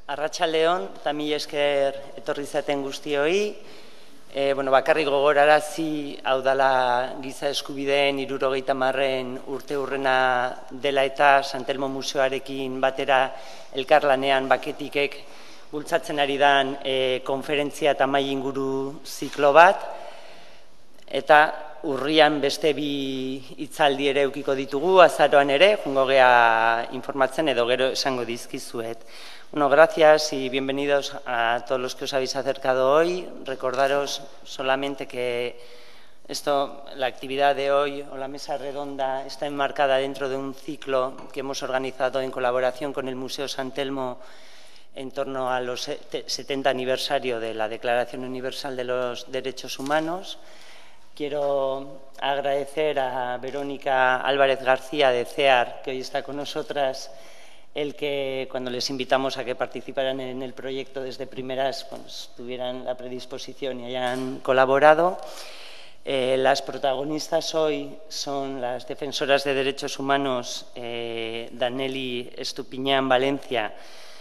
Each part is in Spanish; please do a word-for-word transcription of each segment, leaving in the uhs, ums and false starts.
Arratsaldeon, eta mila esker etorri zaten guztioi. E, bueno, bakarrik gogorarazi hau dela giza eskubideen hirurogeita hamarren urte hurrena dela eta Santelmo Museoarekin batera elkarlanean Baketikek bultzatzen ari dan e, konferentzia eta mahai inguru ziklo bat. Eta urrian beste bi hitzaldi ere eukiko ditugu, azaroan ere, jungo gea informatzen edo gero esango dizkizuet. Bueno, gracias y bienvenidos a todos los que os habéis acercado hoy. Recordaros solamente que esto, la actividad de hoy o la mesa redonda está enmarcada dentro de un ciclo que hemos organizado en colaboración con el Museo Santelmo en torno a los setenta aniversario de la Declaración Universal de los Derechos Humanos. Quiero agradecer a Verónica Álvarez García de CEAR, que hoy está con nosotras, el que cuando les invitamos a que participaran en el proyecto desde primeras, pues, tuvieran la predisposición y hayan colaborado. Eh, las protagonistas hoy son las defensoras de derechos humanos eh, Daneli Estupiñán Valencia,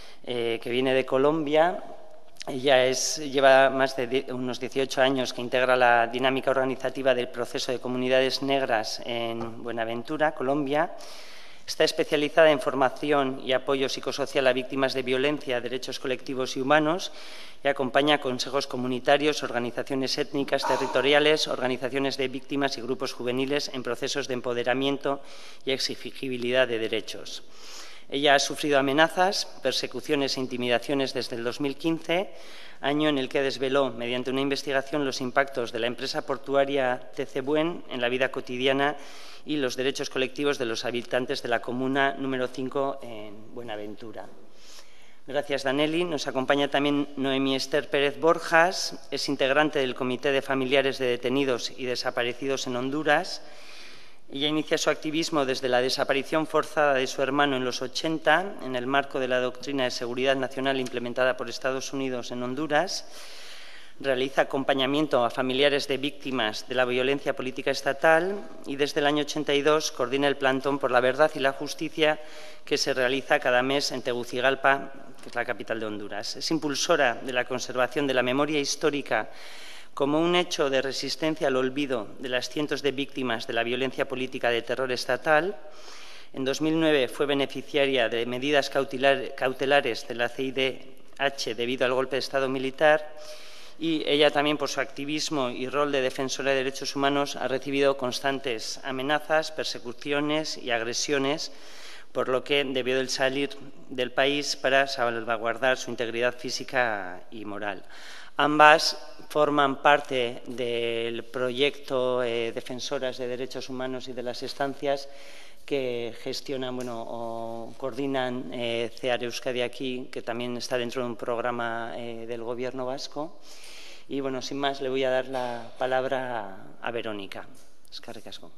eh, que viene de Colombia. Ella es, lleva más de unos dieciocho años que integra la dinámica organizativa del proceso de comunidades negras en Buenaventura, Colombia. Está especializada en formación y apoyo psicosocial a víctimas de violencia, derechos colectivos y humanos y acompaña a consejos comunitarios, organizaciones étnicas, territoriales, organizaciones de víctimas y grupos juveniles en procesos de empoderamiento y exigibilidad de derechos. Ella ha sufrido amenazas, persecuciones e intimidaciones desde el dos mil quince, año en el que desveló, mediante una investigación, los impactos de la empresa portuaria T C Buen en la vida cotidiana y los derechos colectivos de los habitantes de la comuna número cinco en Buenaventura. Gracias, Daneli. Nos acompaña también Noemí Esther Pérez Borjas, es integrante del Comité de Familiares de Detenidos y Desaparecidos en Honduras. Ella inicia su activismo desde la desaparición forzada de su hermano en los ochenta, en el marco de la doctrina de seguridad nacional implementada por Estados Unidos en Honduras. Realiza acompañamiento a familiares de víctimas de la violencia política estatal y desde el año ochenta y dos coordina el plantón por la verdad y la justicia que se realiza cada mes en Tegucigalpa, que es la capital de Honduras. Es impulsora de la conservación de la memoria histórica como un hecho de resistencia al olvido de las cientos de víctimas de la violencia política de terror estatal. En dos mil nueve fue beneficiaria de medidas cautelares de la C I D H debido al golpe de Estado militar y ella también, por su activismo y rol de defensora de derechos humanos, ha recibido constantes amenazas, persecuciones y agresiones, por lo que debió de salir del país para salvaguardar su integridad física y moral. Ambas forman parte del proyecto eh, Defensoras de Derechos Humanos y de las Estancias que gestionan, bueno, o coordinan eh, CEAR Euskadi aquí, que también está dentro de un programa eh, del Gobierno vasco. Y, bueno, sin más, le voy a dar la palabra a, a Verónica. Eskerrik asko.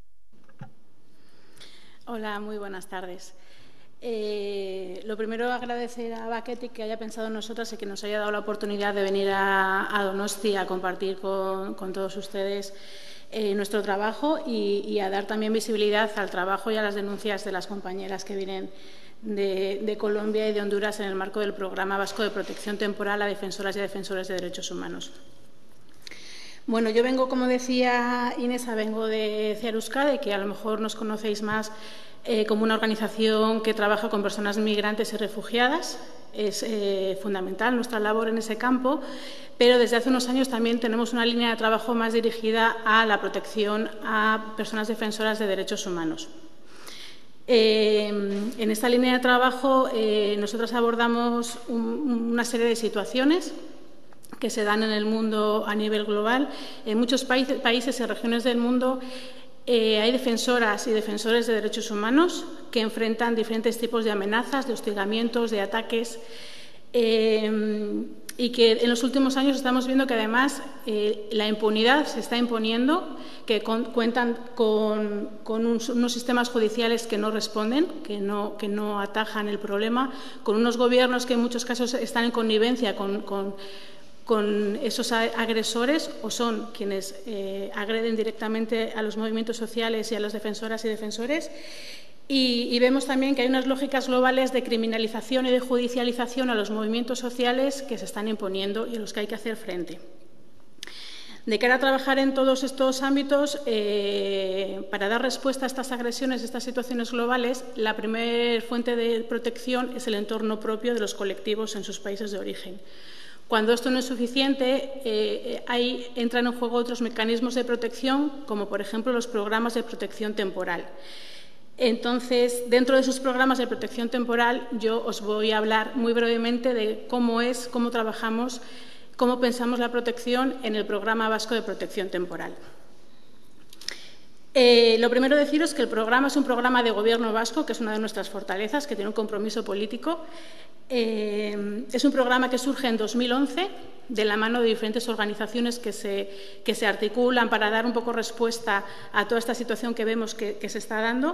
Hola, muy buenas tardes. Eh, lo primero, agradecer a Baketik que haya pensado en nosotras y que nos haya dado la oportunidad de venir a, a Donosti a compartir con, con todos ustedes eh, nuestro trabajo y, y a dar también visibilidad al trabajo y a las denuncias de las compañeras que vienen de, de Colombia y de Honduras en el marco del Programa Vasco de Protección Temporal a Defensoras y Defensores de Derechos Humanos. Bueno, yo vengo, como decía Inés, vengo de CEAR Euskadi, que a lo mejor nos conocéis más Eh, como una organización que trabaja con personas migrantes y refugiadas. Es eh, fundamental nuestra labor en ese campo, pero desde hace unos años también tenemos una línea de trabajo más dirigida a la protección a personas defensoras de derechos humanos. Eh, en esta línea de trabajo eh, nosotros abordamos un, una serie de situaciones que se dan en el mundo a nivel global. En muchos países, países y regiones del mundo Eh, hay defensoras y defensores de derechos humanos que enfrentan diferentes tipos de amenazas, de hostigamientos, de ataques eh, y que en los últimos años estamos viendo que además eh, la impunidad se está imponiendo, que con, cuentan con, con un, unos sistemas judiciales que no responden, que no, que no atajan el problema, con unos gobiernos que en muchos casos están en connivencia con, con con esos agresores o son quienes eh, agreden directamente a los movimientos sociales y a las defensoras y defensores Y, y vemos también que hay unas lógicas globales de criminalización y de judicialización a los movimientos sociales que se están imponiendo y a los que hay que hacer frente. De cara a trabajar en todos estos ámbitos, eh, para dar respuesta a estas agresiones, a estas situaciones globales, la primera fuente de protección es el entorno propio de los colectivos en sus países de origen. Cuando esto no es suficiente, eh, ahí entran en juego otros mecanismos de protección, como por ejemplo los programas de protección temporal. Entonces, dentro de esos programas de protección temporal, yo os voy a hablar muy brevemente de cómo es, cómo trabajamos, cómo pensamos la protección en el Programa Vasco de Protección Temporal. Eh, lo primero deciros que el programa es un programa de Gobierno vasco, que es una de nuestras fortalezas, que tiene un compromiso político. Eh, es un programa que surge en dos mil once, de la mano de diferentes organizaciones que se, que se articulan para dar un poco respuesta a toda esta situación que vemos que, que se está dando.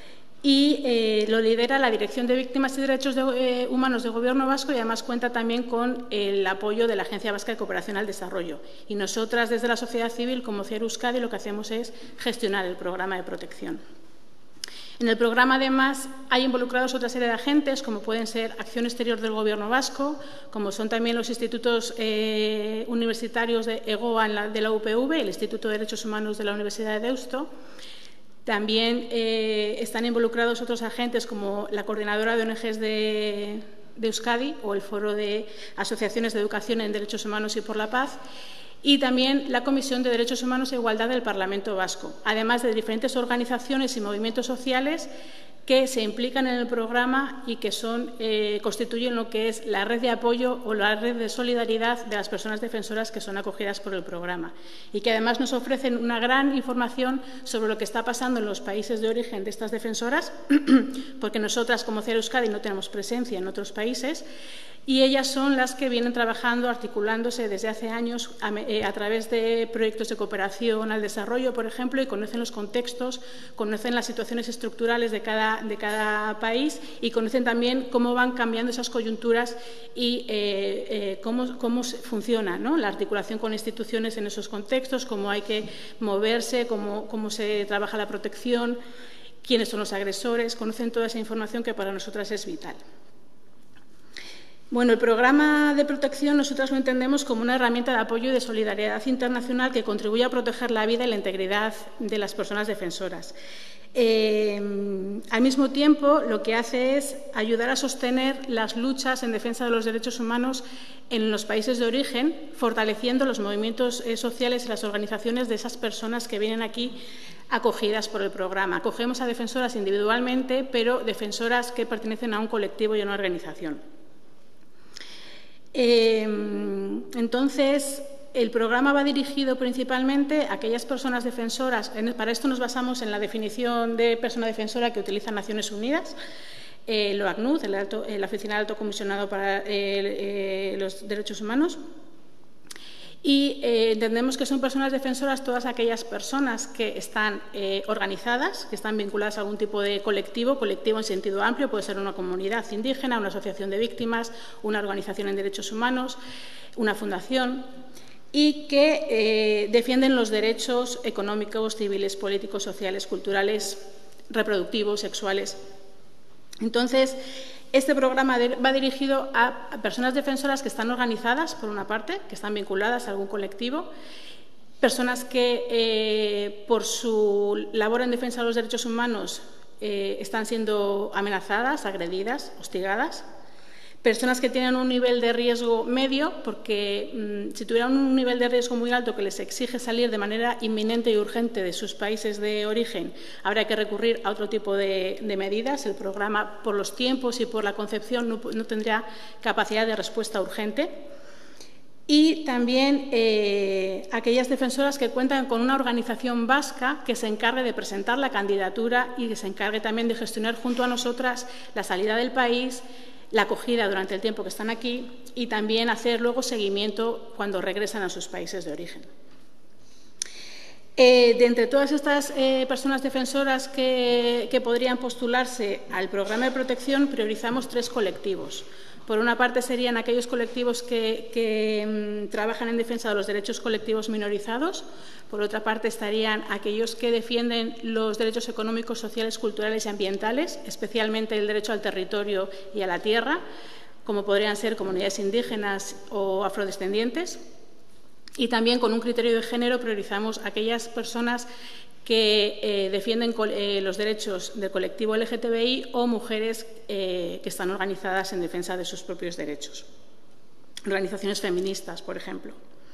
Y eh, lo lidera la Dirección de Víctimas y Derechos de, eh, Humanos de Gobierno Vasco y además cuenta también con el apoyo de la Agencia Vasca de Cooperación al Desarrollo. Y nosotras, desde la sociedad civil, como C I A R Euskadi, lo que hacemos es gestionar el programa de protección. En el programa, además, hay involucrados otra serie de agentes, como pueden ser Acción Exterior del Gobierno Vasco, como son también los institutos eh, universitarios de EGOA en la, de la U P V, el Instituto de Derechos Humanos de la Universidad de Deusto. También eh, están involucrados otros agentes como la Coordinadora de O N Ges de, de Euskadi o el Foro de Asociaciones de Educación en Derechos Humanos y por la Paz, y también la Comisión de Derechos Humanos e Igualdad del Parlamento Vasco, además de diferentes organizaciones y movimientos sociales que se implican en el programa y que son, eh, constituyen lo que es la red de apoyo o la red de solidaridad de las personas defensoras que son acogidas por el programa y que además nos ofrecen una gran información sobre lo que está pasando en los países de origen de estas defensoras, porque nosotras como C I A R Euskadi no tenemos presencia en otros países, y ellas son las que vienen trabajando, articulándose desde hace años a, eh, a través de proyectos de cooperación al desarrollo, por ejemplo, y conocen los contextos, conocen las situaciones estructurales de cada, de cada país y conocen también cómo van cambiando esas coyunturas y eh, eh, cómo, cómo funciona, ¿no?, la articulación con instituciones en esos contextos, cómo hay que moverse, cómo, cómo se trabaja la protección, quiénes son los agresores, conocen toda esa información que para nosotras es vital. Bueno, el programa de protección nosotros lo entendemos como una herramienta de apoyo y de solidaridad internacional que contribuye a proteger la vida y la integridad de las personas defensoras. Eh, al mismo tiempo, lo que hace es ayudar a sostener las luchas en defensa de los derechos humanos en los países de origen, fortaleciendo los movimientos eh, sociales y las organizaciones de esas personas que vienen aquí acogidas por el programa. Acogemos a defensoras individualmente, pero defensoras que pertenecen a un colectivo y a una organización. Eh, entonces, el programa va dirigido principalmente a aquellas personas defensoras. Para esto nos basamos en la definición de persona defensora que utiliza Naciones Unidas, eh, el ACNUD, el alto, eh, la Oficina del Alto Comisionado para eh, eh, los Derechos Humanos. Y eh, entendemos que son personas defensoras todas aquellas personas que están eh, organizadas, que están vinculadas a algún tipo de colectivo, colectivo en sentido amplio, puede ser una comunidad indígena, una asociación de víctimas, una organización en derechos humanos, una fundación, y que eh, defienden los derechos económicos, civiles, políticos, sociales, culturales, reproductivos, sexuales. Entonces, este programa va dirigido a personas defensoras que están organizadas, por una parte, que están vinculadas a algún colectivo, personas que, eh, por su labor en defensa de los derechos humanos, eh, están siendo amenazadas, agredidas, hostigadas, personas que tienen un nivel de riesgo medio, porque mmm, si tuvieran un nivel de riesgo muy alto que les exige salir de manera inminente y urgente de sus países de origen, habrá que recurrir a otro tipo de, de medidas. El programa, por los tiempos y por la concepción, no, no tendría capacidad de respuesta urgente. Y también eh, aquellas defensoras que cuentan con una organización vasca que se encargue de presentar la candidatura y que se encargue también de gestionar junto a nosotras la salida del país, la acogida durante el tiempo que están aquí y también hacer luego seguimiento cuando regresan a sus países de origen. Eh, de entre todas estas eh, personas defensoras que, que podrían postularse al programa de protección, priorizamos tres colectivos. Por una parte serían aquellos colectivos que, que mmm, trabajan en defensa de los derechos colectivos minorizados. Por otra parte estarían aquellos que defienden los derechos económicos, sociales, culturales y ambientales, especialmente el derecho al territorio y a la tierra, como podrían ser comunidades indígenas o afrodescendientes. Y también, con un criterio de género, priorizamos aquellas personas que eh, defienden eh, los derechos del colectivo L G T B I o mujeres eh, que están organizadas en defensa de sus propios derechos. Organizaciones feministas, por ejemplo.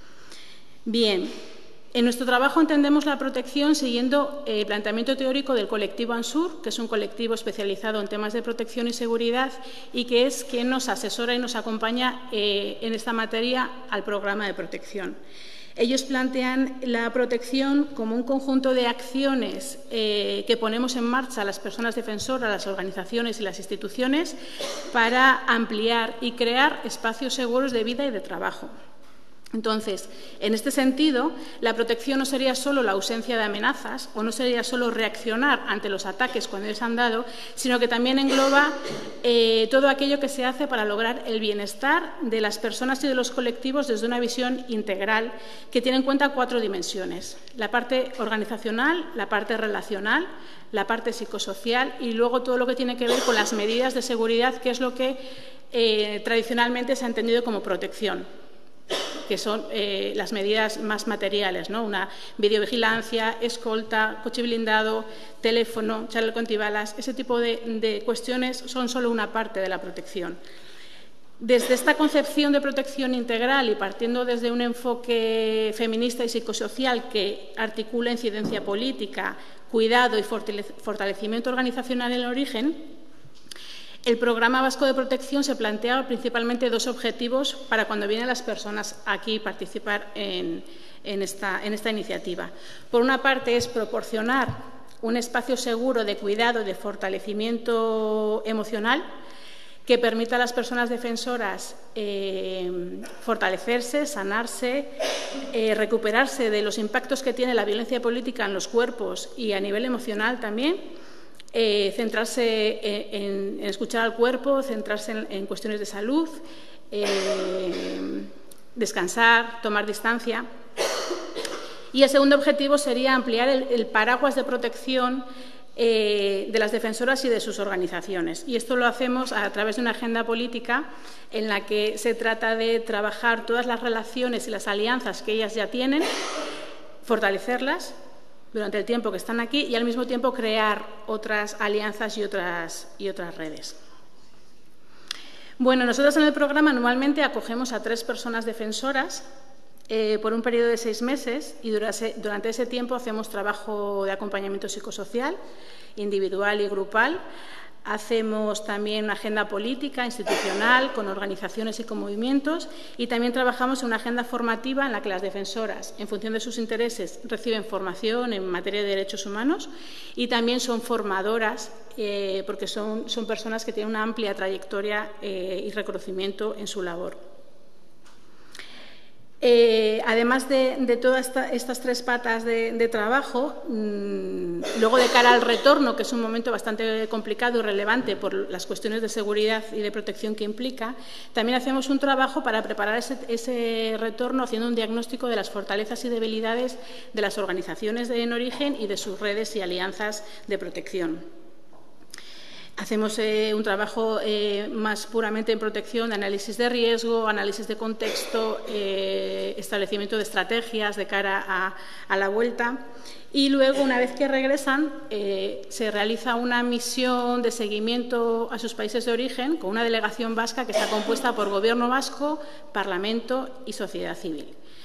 Bien, en nuestro trabajo entendemos la protección siguiendo el planteamiento teórico del colectivo ANSUR, que es un colectivo especializado en temas de protección y seguridad y que es quien nos asesora y nos acompaña eh, en esta materia al programa de protección. Ellos plantean la protección como un conjunto de acciones eh, que ponemos en marcha las personas defensoras, las organizaciones y las instituciones para ampliar y crear espacios seguros de vida y de trabajo. Entonces, en este sentido, la protección no sería solo la ausencia de amenazas o no sería solo reaccionar ante los ataques cuando ellos han dado, sino que también engloba eh, todo aquello que se hace para lograr el bienestar de las personas y de los colectivos desde una visión integral que tiene en cuenta cuatro dimensiones: la parte organizacional, la parte relacional, la parte psicosocial y luego todo lo que tiene que ver con las medidas de seguridad, que es lo que eh, tradicionalmente se ha entendido como protección, que son eh, las medidas más materiales, ¿no? Una videovigilancia, escolta, coche blindado, teléfono, chaleco antibalas. Ese tipo de, de cuestiones son solo una parte de la protección. Desde esta concepción de protección integral y partiendo desde un enfoque feminista y psicosocial que articula incidencia política, cuidado y fortalecimiento organizacional en el origen, el Programa Vasco de Protección se plantea principalmente dos objetivos para cuando vienen las personas aquí a participar en, en, esta, en esta iniciativa. Por una parte, es proporcionar un espacio seguro de cuidado y de fortalecimiento emocional que permita a las personas defensoras eh, fortalecerse, sanarse, eh, recuperarse de los impactos que tiene la violencia política en los cuerpos y a nivel emocional también. Eh, centrarse en, en escuchar al cuerpo, centrarse en, en cuestiones de salud, eh, descansar, tomar distancia. Y el segundo objetivo sería ampliar el, el paraguas de protección eh, de las defensoras y de sus organizaciones. Y esto lo hacemos a través de una agenda política en la que se trata de trabajar todas las relaciones y las alianzas que ellas ya tienen, fortalecerlas durante el tiempo que están aquí y al mismo tiempo crear otras alianzas y otras, y otras redes. Bueno, nosotros en el programa anualmente acogemos a tres personas defensoras eh, por un periodo de seis meses y durante, durante ese tiempo hacemos trabajo de acompañamiento psicosocial, individual y grupal. Hacemos también una agenda política, institucional, con organizaciones y con movimientos, y también trabajamos en una agenda formativa en la que las defensoras, en función de sus intereses, reciben formación en materia de derechos humanos y también son formadoras eh, porque son, son personas que tienen una amplia trayectoria eh, y reconocimiento en su labor. Eh, además de, de todas esta, estas tres patas de, de trabajo, mmm, luego de cara al retorno, que es un momento bastante complicado y relevante por las cuestiones de seguridad y de protección que implica, también hacemos un trabajo para preparar ese, ese retorno haciendo un diagnóstico de las fortalezas y debilidades de las organizaciones de, en origen y de sus redes y alianzas de protección. Hacemos eh, un trabajo eh, más puramente en protección, de análisis de riesgo, análisis de contexto, eh, establecimiento de estrategias de cara a, a la vuelta. Y luego, una vez que regresan, eh, se realiza una misión de seguimiento a sus países de origen con una delegación vasca que está compuesta por Gobierno vasco, Parlamento y sociedad civil.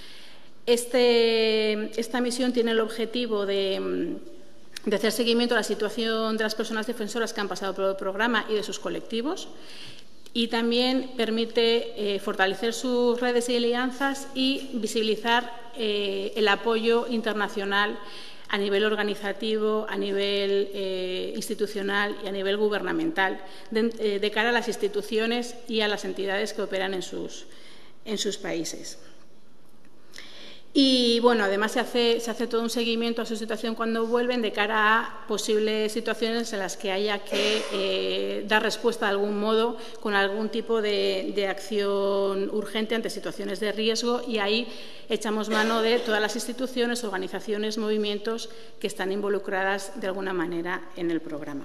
Este, esta misión tiene el objetivo de de hacer seguimiento a la situación de las personas defensoras que han pasado por el programa y de sus colectivos, y también permite eh, fortalecer sus redes y alianzas y visibilizar eh, el apoyo internacional a nivel organizativo, a nivel eh, institucional y a nivel gubernamental de, eh, de cara a las instituciones y a las entidades que operan en sus, en sus países. Y bueno, además se hace, se hace todo un seguimiento a su situación cuando vuelven de cara a posibles situaciones en las que haya que eh, dar respuesta de algún modo con algún tipo de, de acción urgente ante situaciones de riesgo, y ahí echamos mano de todas las instituciones, organizaciones, movimientos que están involucradas de alguna manera en el programa.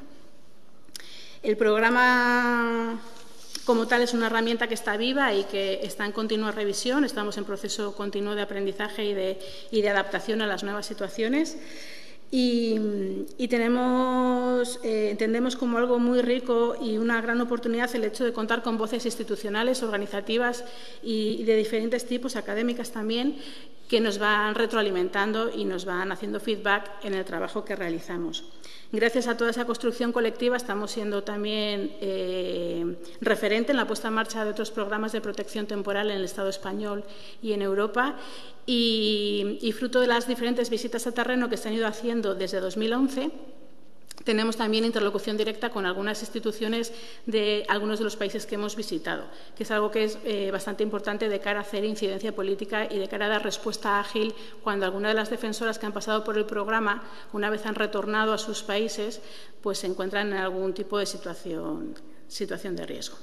El programa como tal es una herramienta que está viva y que está en continua revisión. Estamos en proceso continuo de aprendizaje y de, y de adaptación a las nuevas situaciones. Y, y tenemos, eh, entendemos como algo muy rico y una gran oportunidad el hecho de contar con voces institucionales, organizativas y, y de diferentes tipos, académicas también, que nos van retroalimentando y nos van haciendo feedback en el trabajo que realizamos. Gracias a toda esa construcción colectiva estamos siendo también eh, referente en la puesta en marcha de otros programas de protección temporal en el Estado español y en Europa, y, y fruto de las diferentes visitas a terreno que se han ido haciendo desde dos mil once, tenemos también interlocución directa con algunas instituciones de algunos de los países que hemos visitado, que es algo que es eh, bastante importante de cara a hacer incidencia política y de cara a dar respuesta ágil cuando algunas de las defensoras que han pasado por el programa, una vez han retornado a sus países, pues se encuentran en algún tipo de situación, situación de riesgo.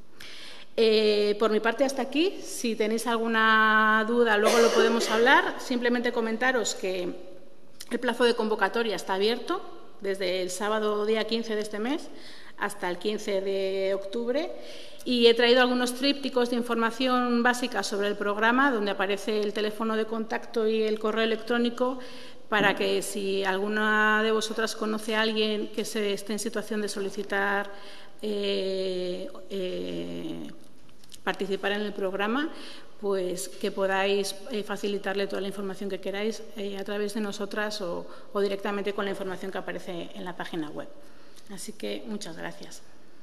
Eh, por mi parte, hasta aquí. Si tenéis alguna duda, luego lo podemos hablar. Simplemente comentaros que el plazo de convocatoria está abierto desde el sábado día quince de este mes hasta el quince de octubre, y he traído algunos trípticos de información básica sobre el programa, donde aparece el teléfono de contacto y el correo electrónico, para que si alguna de vosotras conoce a alguien que se esté en situación de solicitar eh, eh, participar en el programa, pues que podáis eh, facilitarle toda la información que queráis eh, a través de nosotras o, o directamente con la información que aparece en la página web. Así que muchas gracias.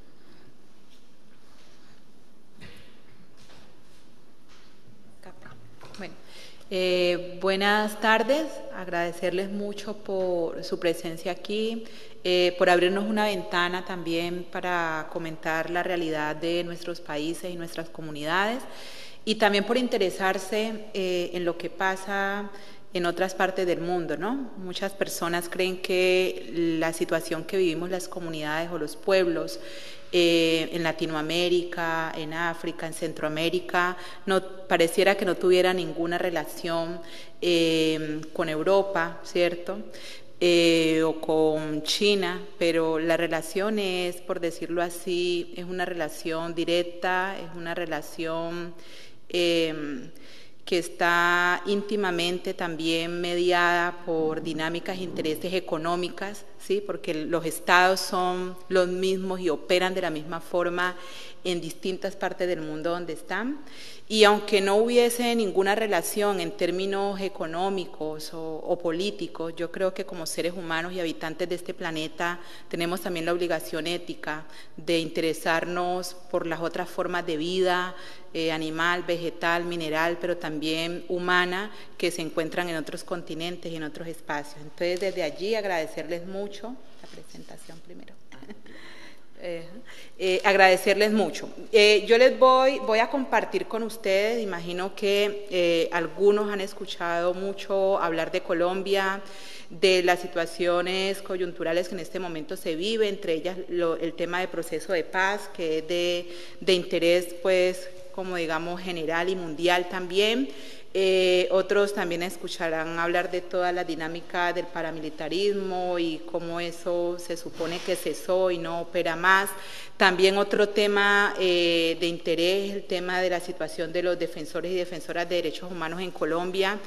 Bueno, eh, buenas tardes. Agradecerles mucho por su presencia aquí, eh, por abrirnos una ventana también para comentar la realidad de nuestros países y nuestras comunidades, y también por interesarse eh, en lo que pasa en otras partes del mundo, ¿no? Muchas personas creen que la situación que vivimos las comunidades o los pueblos eh, en Latinoamérica, en África, en Centroamérica, no, pareciera que no tuviera ninguna relación eh, con Europa, ¿cierto?, Eh, o con China, pero la relación es, por decirlo así, es una relación directa, es una relación eh, que está íntimamente también mediada por dinámicas e intereses económicas, ¿sí?, porque los estados son los mismos y operan de la misma forma en distintas partes del mundo donde están. Y aunque no hubiese ninguna relación en términos económicos o, o políticos, yo creo que como seres humanos y habitantes de este planeta tenemos también la obligación ética de interesarnos por las otras formas de vida, eh, animal, vegetal, mineral, pero también humana, que se encuentran en otros continentes y en otros espacios. Entonces, desde allí agradecerles mucho la presentación primero. Eh, eh, agradecerles mucho. Eh, yo les voy, voy a compartir con ustedes, imagino que eh, algunos han escuchado mucho hablar de Colombia, de las situaciones coyunturales que en este momento se vive, entre ellas lo, el tema de proceso de paz, que es de, de interés, pues, como digamos, general y mundial también. Eh, otros también escucharán hablar de toda la dinámica del paramilitarismo y cómo eso se supone que cesó y no opera más. También otro tema eh, de interés, el tema de la situación de los defensores y defensoras de derechos humanos en Colombia,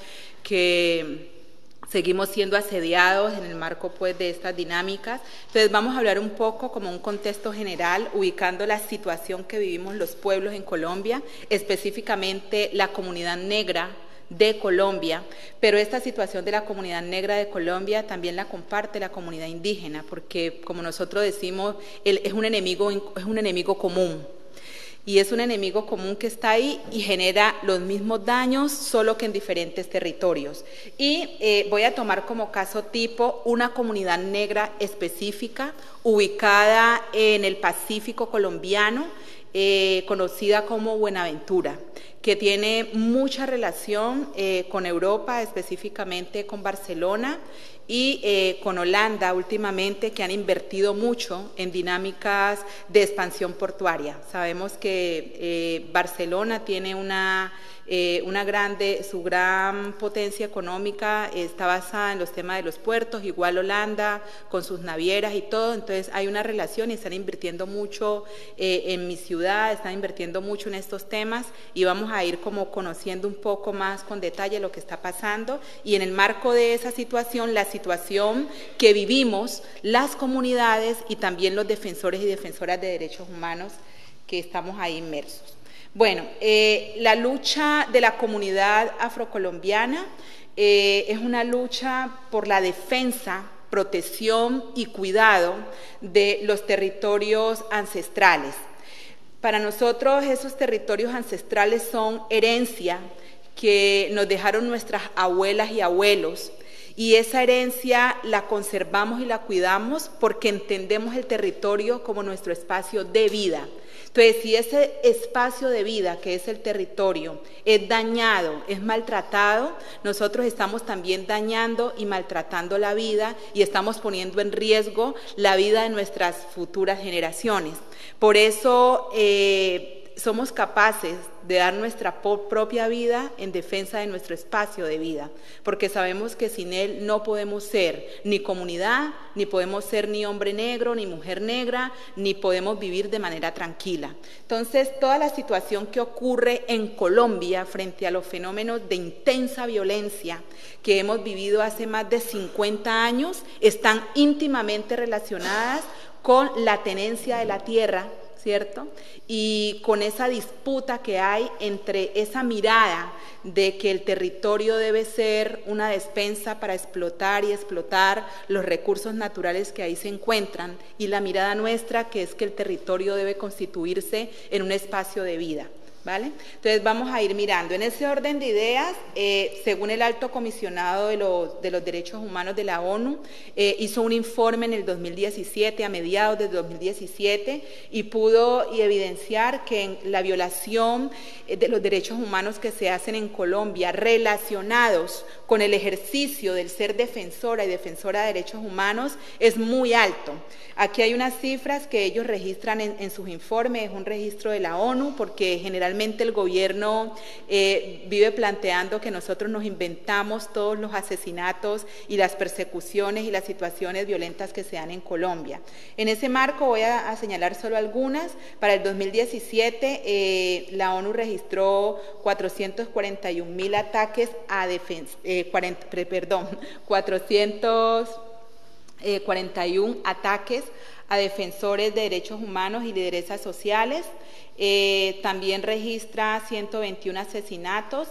que seguimos siendo asediados en el marco, pues, de estas dinámicas. Entonces vamos a hablar un poco como un contexto general, ubicando la situación que vivimos los pueblos en Colombia, específicamente la comunidad negra de Colombia, pero esta situación de la comunidad negra de Colombia también la comparte la comunidad indígena, porque, como nosotros decimos, él es un enemigo, es un enemigo común. Y es un enemigo común que está ahí y genera los mismos daños, solo que en diferentes territorios. Y eh, voy a tomar como caso tipo una comunidad negra específica, ubicada en el Pacífico colombiano, eh, conocida como Buenaventura, que tiene mucha relación eh, con Europa, específicamente con Barcelona, y eh, con Holanda últimamente, que han invertido mucho en dinámicas de expansión portuaria. Sabemos que eh, Barcelona tiene una, eh, una grande, su gran potencia económica está basada en los temas de los puertos, igual Holanda con sus navieras y todo, entonces hay una relación y están invirtiendo mucho eh, en mi ciudad, están invirtiendo mucho en estos temas y vamos a ir como conociendo un poco más con detalle lo que está pasando, y en el marco de esa situación, la situación que vivimos las comunidades y también los defensores y defensoras de derechos humanos que estamos ahí inmersos. Bueno, eh, la lucha de la comunidad afrocolombiana eh, es una lucha por la defensa, protección y cuidado de los territorios ancestrales. Para nosotros esos territorios ancestrales son herencia que nos dejaron nuestras abuelas y abuelos, y esa herencia la conservamos y la cuidamos porque entendemos el territorio como nuestro espacio de vida. Entonces, si ese espacio de vida, que es el territorio, es dañado, es maltratado, nosotros estamos también dañando y maltratando la vida y estamos poniendo en riesgo la vida de nuestras futuras generaciones. Por eso eh, somos capaces de dar nuestra propia vida en defensa de nuestro espacio de vida, porque sabemos que sin él no podemos ser ni comunidad, ni podemos ser ni hombre negro, ni mujer negra, ni podemos vivir de manera tranquila. Entonces, toda la situación que ocurre en Colombia frente a los fenómenos de intensa violencia que hemos vivido hace más de cincuenta años están íntimamente relacionadas con la tenencia de la tierra, ¿cierto? Y con esa disputa que hay entre esa mirada de que el territorio debe ser una despensa para explotar y explotar los recursos naturales que ahí se encuentran, y la mirada nuestra, que es que el territorio debe constituirse en un espacio de vida. ¿Vale? Entonces vamos a ir mirando. En ese orden de ideas, eh, según el Alto Comisionado de los, de los Derechos Humanos de la ONU, eh, hizo un informe en el dos mil diecisiete, a mediados del dos mil diecisiete, y pudo y evidenciar que en la violación de los derechos humanos que se hacen en Colombia relacionados con el ejercicio del ser defensora y defensora de derechos humanos es muy alto. Aquí hay unas cifras que ellos registran en, en sus informes, es un registro de la ONU, porque generalmente el gobierno eh, vive planteando que nosotros nos inventamos todos los asesinatos y las persecuciones y las situaciones violentas que se dan en Colombia. En ese marco voy a, a señalar solo algunas. Para el dos mil diecisiete eh, la ONU registró cuatrocientos cuarenta y un mil ataques a defensa, eh, cuarenta, perdón, cuatrocientos cuarenta y un ataques a defensores de derechos humanos y lideresas sociales. Eh, también registra ciento veintiún asesinatos,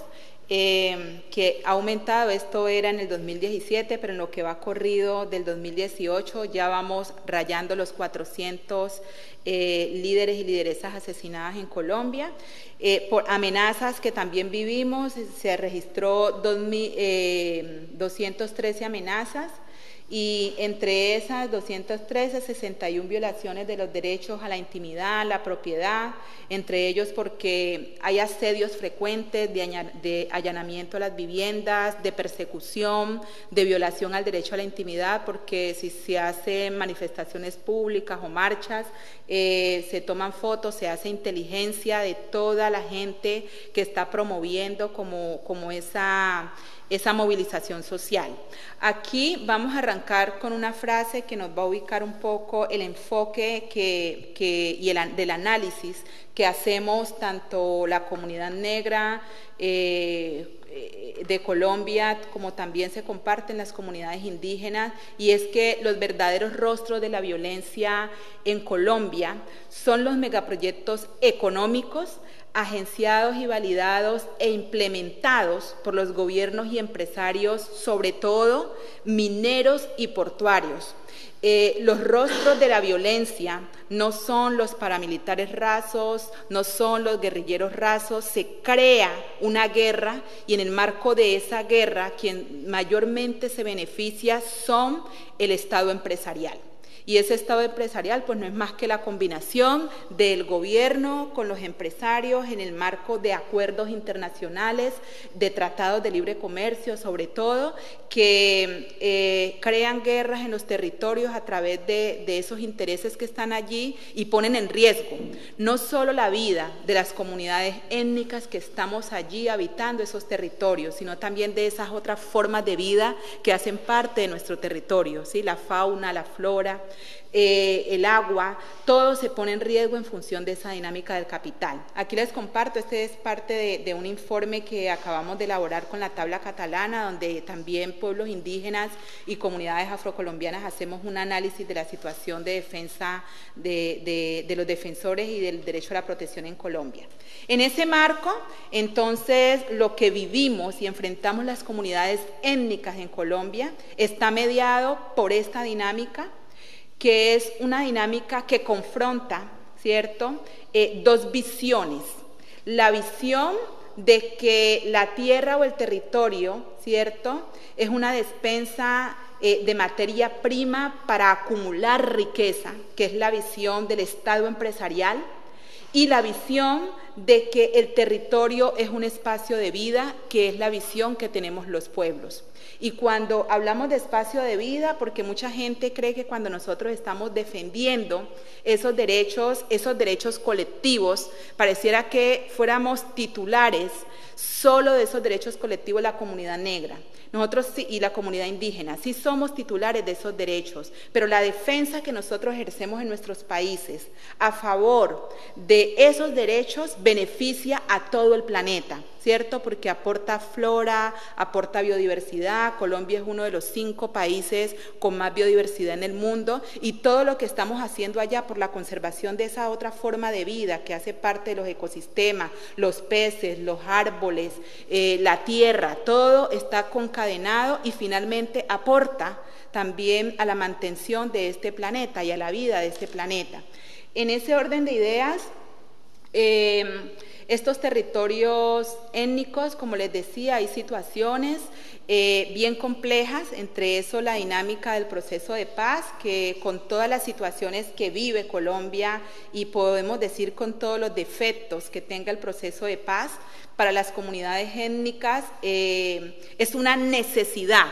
eh, que ha aumentado. Esto era en el dos mil diecisiete, pero en lo que va corrido del dos mil dieciocho ya vamos rayando los cuatrocientos eh, líderes y lideresas asesinadas en Colombia. Eh, por amenazas que también vivimos, se registró dos mil, eh, doscientas trece amenazas, y entre esas doscientas trece, sesenta y una violaciones de los derechos a la intimidad, a la propiedad, entre ellos porque hay asedios frecuentes de allanamiento a las viviendas, de persecución, de violación al derecho a la intimidad, porque si se hacen manifestaciones públicas o marchas, eh, se toman fotos, se hace inteligencia de toda la gente que está promoviendo como, como esa... esa movilización social. Aquí vamos a arrancar con una frase que nos va a ubicar un poco el enfoque que, que, y el, del análisis que hacemos tanto la comunidad negra eh, de Colombia como también se comparten las comunidades indígenas, y es que los verdaderos rostros de la violencia en Colombia son los megaproyectos económicos agenciados y validados e implementados por los gobiernos y empresarios, sobre todo mineros y portuarios. Eh, los rostros de la violencia no son los paramilitares rasos, no son los guerrilleros rasos, se crea una guerra y en el marco de esa guerra quien mayormente se beneficia son el Estado empresarial. Y ese Estado empresarial pues no es más que la combinación del gobierno con los empresarios en el marco de acuerdos internacionales, de tratados de libre comercio sobre todo, que eh, crean guerras en los territorios a través de, de esos intereses que están allí y ponen en riesgo no solo la vida de las comunidades étnicas que estamos allí habitando esos territorios, sino también de esas otras formas de vida que hacen parte de nuestro territorio, ¿sí? La fauna, la flora, eh, el agua, todo se pone en riesgo en función de esa dinámica del capital. Aquí les comparto, este es parte de, de un informe que acabamos de elaborar con la tabla catalana, donde también pueblos indígenas y comunidades afrocolombianas hacemos un análisis de la situación de defensa de, de, de los defensores y del derecho a la protección en Colombia. En ese marco, entonces, lo que vivimos y enfrentamos las comunidades étnicas en Colombia está mediado por esta dinámica, que es una dinámica que confronta, ¿cierto?, eh, dos visiones. La visión de que la tierra o el territorio, ¿cierto?, es una despensa eh, de materia prima para acumular riqueza, que es la visión del Estado empresarial, y la visión de que el territorio es un espacio de vida, que es la visión que tenemos los pueblos. Y cuando hablamos de espacio de vida, porque mucha gente cree que cuando nosotros estamos defendiendo esos derechos, esos derechos colectivos, pareciera que fuéramos titulares solo de esos derechos colectivos la comunidad negra. Nosotros sí, y la comunidad indígena, sí somos titulares de esos derechos, pero la defensa que nosotros ejercemos en nuestros países a favor de esos derechos beneficia a todo el planeta, ¿cierto? Porque aporta flora, aporta biodiversidad. Colombia es uno de los cinco países con más biodiversidad en el mundo, y todo lo que estamos haciendo allá por la conservación de esa otra forma de vida que hace parte de los ecosistemas, los peces, los árboles, eh, la tierra, todo está concadenado y finalmente aporta también a la mantención de este planeta y a la vida de este planeta. En ese orden de ideas, eh, estos territorios étnicos, como les decía, hay situaciones eh, bien complejas, entre eso la dinámica del proceso de paz, que con todas las situaciones que vive Colombia y podemos decir con todos los defectos que tenga el proceso de paz, para las comunidades étnicas eh, es una necesidad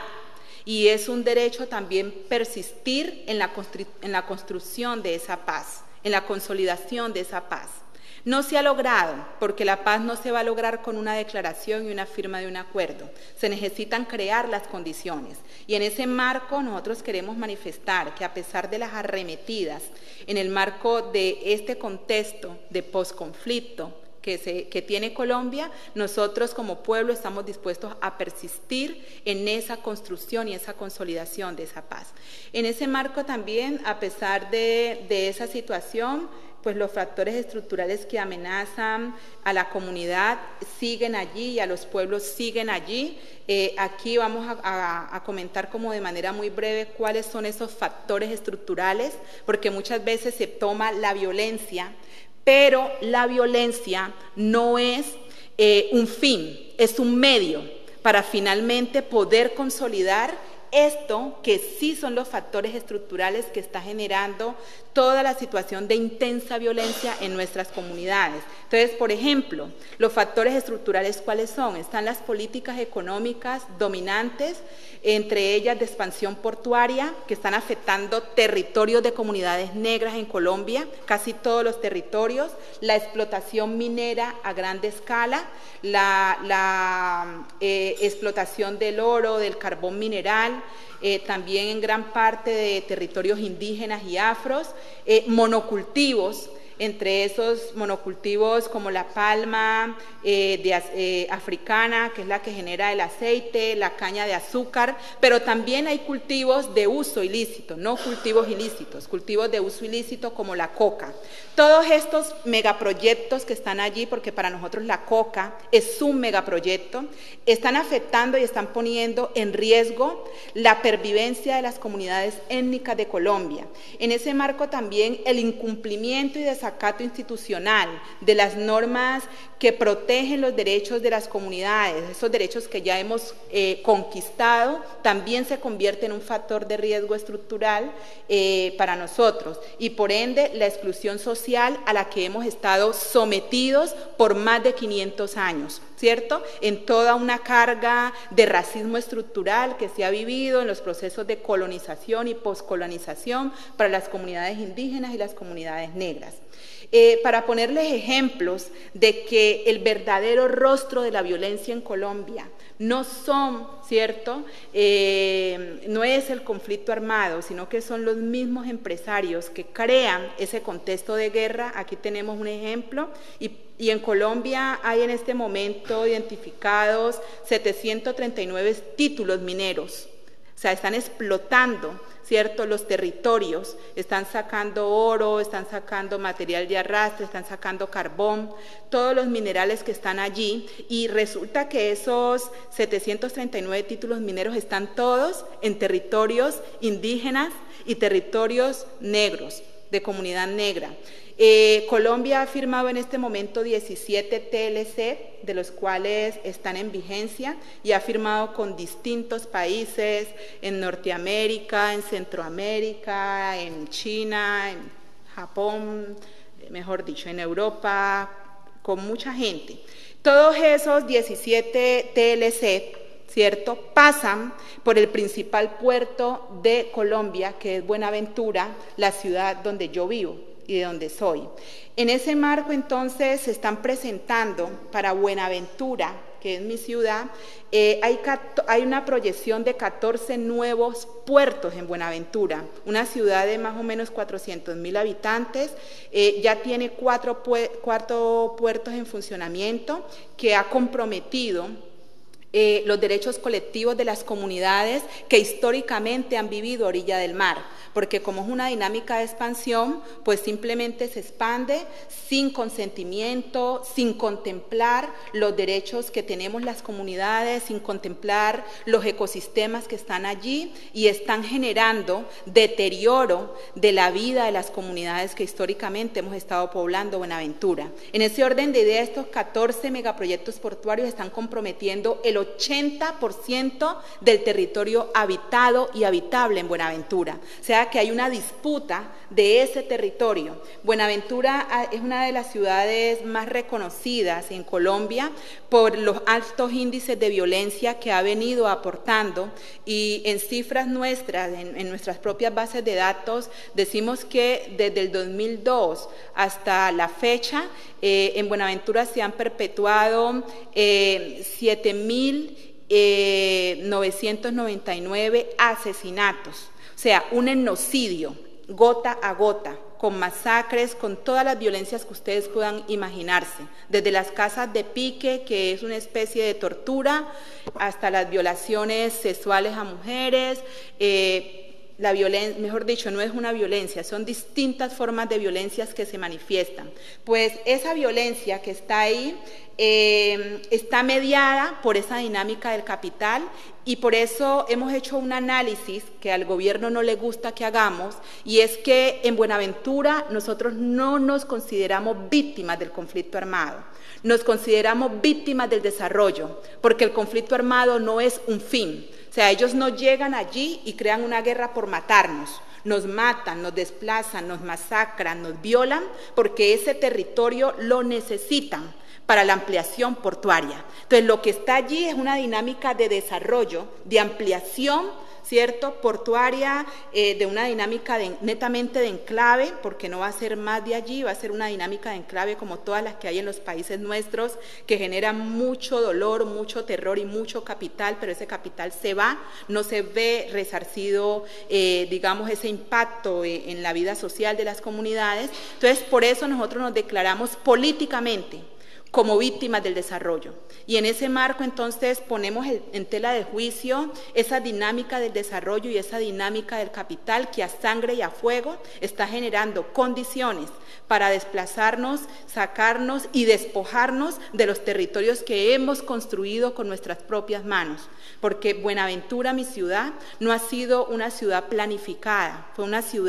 y es un derecho también persistir en la, en la construcción de esa paz, en la consolidación de esa paz. No se ha logrado, porque la paz no se va a lograr con una declaración y una firma de un acuerdo. Se necesitan crear las condiciones. Y en ese marco nosotros queremos manifestar que a pesar de las arremetidas, en el marco de este contexto de posconflicto que, se, que tiene Colombia, nosotros como pueblo estamos dispuestos a persistir en esa construcción y esa consolidación de esa paz. En ese marco también, a pesar de, de esa situación, pues los factores estructurales que amenazan a la comunidad siguen allí y a los pueblos siguen allí. Eh, aquí vamos a, a, a comentar como de manera muy breve cuáles son esos factores estructurales, porque muchas veces se toma la violencia, pero la violencia no es eh, un fin, es un medio para finalmente poder consolidar esto que sí son los factores estructurales que está generando toda la situación de intensa violencia en nuestras comunidades. Entonces, por ejemplo, los factores estructurales, ¿cuáles son? Están las políticas económicas dominantes, entre ellas de expansión portuaria, que están afectando territorios de comunidades negras en Colombia, casi todos los territorios, la explotación minera a gran escala, la, la eh, explotación del oro, del carbón mineral, Eh, también en gran parte de territorios indígenas y afros, eh, monocultivos, entre esos monocultivos como la palma eh, de, eh, africana, que es la que genera el aceite, la caña de azúcar, pero también hay cultivos de uso ilícito, no cultivos ilícitos, cultivos de uso ilícito como la coca. Todos estos megaproyectos que están allí, porque para nosotros la coca es un megaproyecto, están afectando y están poniendo en riesgo la pervivencia de las comunidades étnicas de Colombia. En ese marco también el incumplimiento y desarrollo desacato institucional, de las normas que protegen los derechos de las comunidades, esos derechos que ya hemos eh, conquistado, también se convierte en un factor de riesgo estructural eh, para nosotros y por ende la exclusión social a la que hemos estado sometidos por más de quinientos años, ¿cierto? En toda una carga de racismo estructural que se ha vivido en los procesos de colonización y poscolonización para las comunidades indígenas y las comunidades negras. Eh, para ponerles ejemplos de que el verdadero rostro de la violencia en Colombia no son, ¿cierto? Eh, no es el conflicto armado, sino que son los mismos empresarios que crean ese contexto de guerra. Aquí tenemos un ejemplo y, y en Colombia hay en este momento identificados setecientos treinta y nueve títulos mineros. O sea, están explotando, ¿cierto?, los territorios, están sacando oro, están sacando material de arrastre, están sacando carbón, todos los minerales que están allí, y resulta que esos setecientos treinta y nueve títulos mineros están todos en territorios indígenas y territorios negros, de comunidad negra. Eh, Colombia ha firmado en este momento diecisiete T L C, de los cuales están en vigencia, y ha firmado con distintos países en Norteamérica, en Centroamérica, en China, en Japón, mejor dicho, en Europa, con mucha gente. Todos esos diecisiete T L C, ¿cierto?, pasan por el principal puerto de Colombia, que es Buenaventura, la ciudad donde yo vivo y de donde soy. En ese marco, entonces, se están presentando para Buenaventura, que es mi ciudad, eh, hay, hay una proyección de catorce nuevos puertos en Buenaventura, una ciudad de más o menos cuatrocientos mil habitantes, eh, ya tiene cuatro, cuatro puertos en funcionamiento, que ha comprometido eh, los derechos colectivos de las comunidades que históricamente han vivido a orilla del mar, porque como es una dinámica de expansión, pues simplemente se expande sin consentimiento, sin contemplar los derechos que tenemos las comunidades, sin contemplar los ecosistemas que están allí y están generando deterioro de la vida de las comunidades que históricamente hemos estado poblando Buenaventura. En ese orden de ideas, estos catorce megaproyectos portuarios están comprometiendo el ochenta por ciento del territorio habitado y habitable en Buenaventura. O sea, que hay una disputa de ese territorio. Buenaventura es una de las ciudades más reconocidas en Colombia por los altos índices de violencia que ha venido aportando, y en cifras nuestras, en, en nuestras propias bases de datos, decimos que desde el dos mil dos hasta la fecha, eh, en Buenaventura se han perpetuado eh, siete mil novecientos noventa y nueve asesinatos. O sea, un genocidio, gota a gota, con masacres, con todas las violencias que ustedes puedan imaginarse, desde las casas de pique, que es una especie de tortura, hasta las violaciones sexuales a mujeres. Eh, la violencia, mejor dicho, no es una violencia, son distintas formas de violencias que se manifiestan. Pues esa violencia que está ahí eh, está mediada por esa dinámica del capital, y por eso hemos hecho un análisis que al gobierno no le gusta que hagamos, y es que en Buenaventura nosotros no nos consideramos víctimas del conflicto armado, nos consideramos víctimas del desarrollo, porque el conflicto armado no es un fin. O sea, ellos no llegan allí y crean una guerra por matarnos, nos matan, nos desplazan, nos masacran, nos violan, porque ese territorio lo necesitan para la ampliación portuaria. Entonces, lo que está allí es una dinámica de desarrollo, de ampliación, ¿cierto?, portuaria, eh, de una dinámica de, netamente de enclave, porque no va a ser más de allí, va a ser una dinámica de enclave como todas las que hay en los países nuestros, que generan mucho dolor, mucho terror y mucho capital, pero ese capital se va, no se ve resarcido, eh, digamos, ese impacto eh, en la vida social de las comunidades. Entonces, por eso nosotros nos declaramos políticamente como víctimas del desarrollo. Y en ese marco, entonces, ponemos en tela de juicio esa dinámica del desarrollo y esa dinámica del capital que a sangre y a fuego está generando condiciones para desplazarnos, sacarnos y despojarnos de los territorios que hemos construido con nuestras propias manos. Porque Buenaventura, mi ciudad, no ha sido una ciudad planificada, fue una ciudad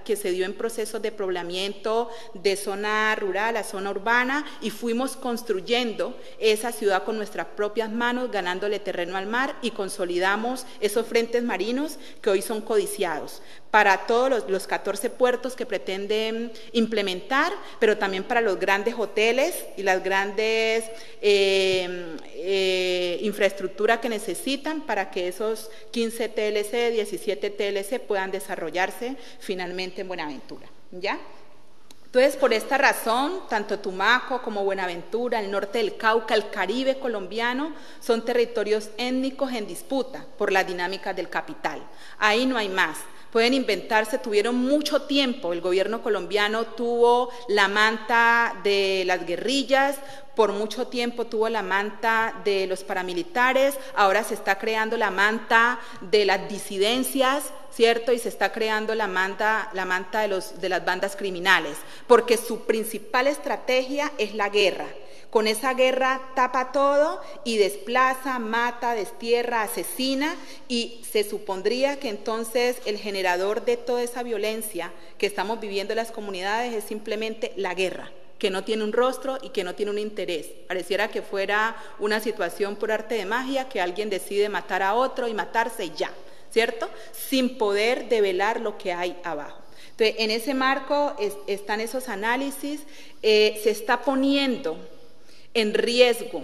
que se dio en procesos de poblamiento de zona rural a zona urbana, y fuimos construyendo esa ciudad con nuestras propias manos, ganándole terreno al mar, y consolidamos esos frentes marinos que hoy son codiciados para todos los, los catorce puertos que pretenden implementar, pero también para los grandes hoteles y las grandes eh, eh, infraestructuras que necesitan para que esos quince T L C, diecisiete T L C puedan desarrollarse finalmente en Buenaventura, ¿ya? Entonces, por esta razón, tanto Tumaco como Buenaventura, el norte del Cauca, el Caribe colombiano, son territorios étnicos en disputa por las dinámicas del capital. Ahí no hay más. Pueden inventarse, tuvieron mucho tiempo, el gobierno colombiano tuvo la manta de las guerrillas, por mucho tiempo tuvo la manta de los paramilitares, ahora se está creando la manta de las disidencias, ¿cierto? Y se está creando la manta, la manta de, los, de las bandas criminales, porque su principal estrategia es la guerra. Con esa guerra tapa todo y desplaza, mata, destierra, asesina, y se supondría que entonces el generador de toda esa violencia que estamos viviendo en las comunidades es simplemente la guerra, que no tiene un rostro y que no tiene un interés. Pareciera que fuera una situación por arte de magia, que alguien decide matar a otro y matarse y ya, ¿cierto? Sin poder develar lo que hay abajo. Entonces, en ese marco es, están esos análisis, eh, se está poniendo en riesgo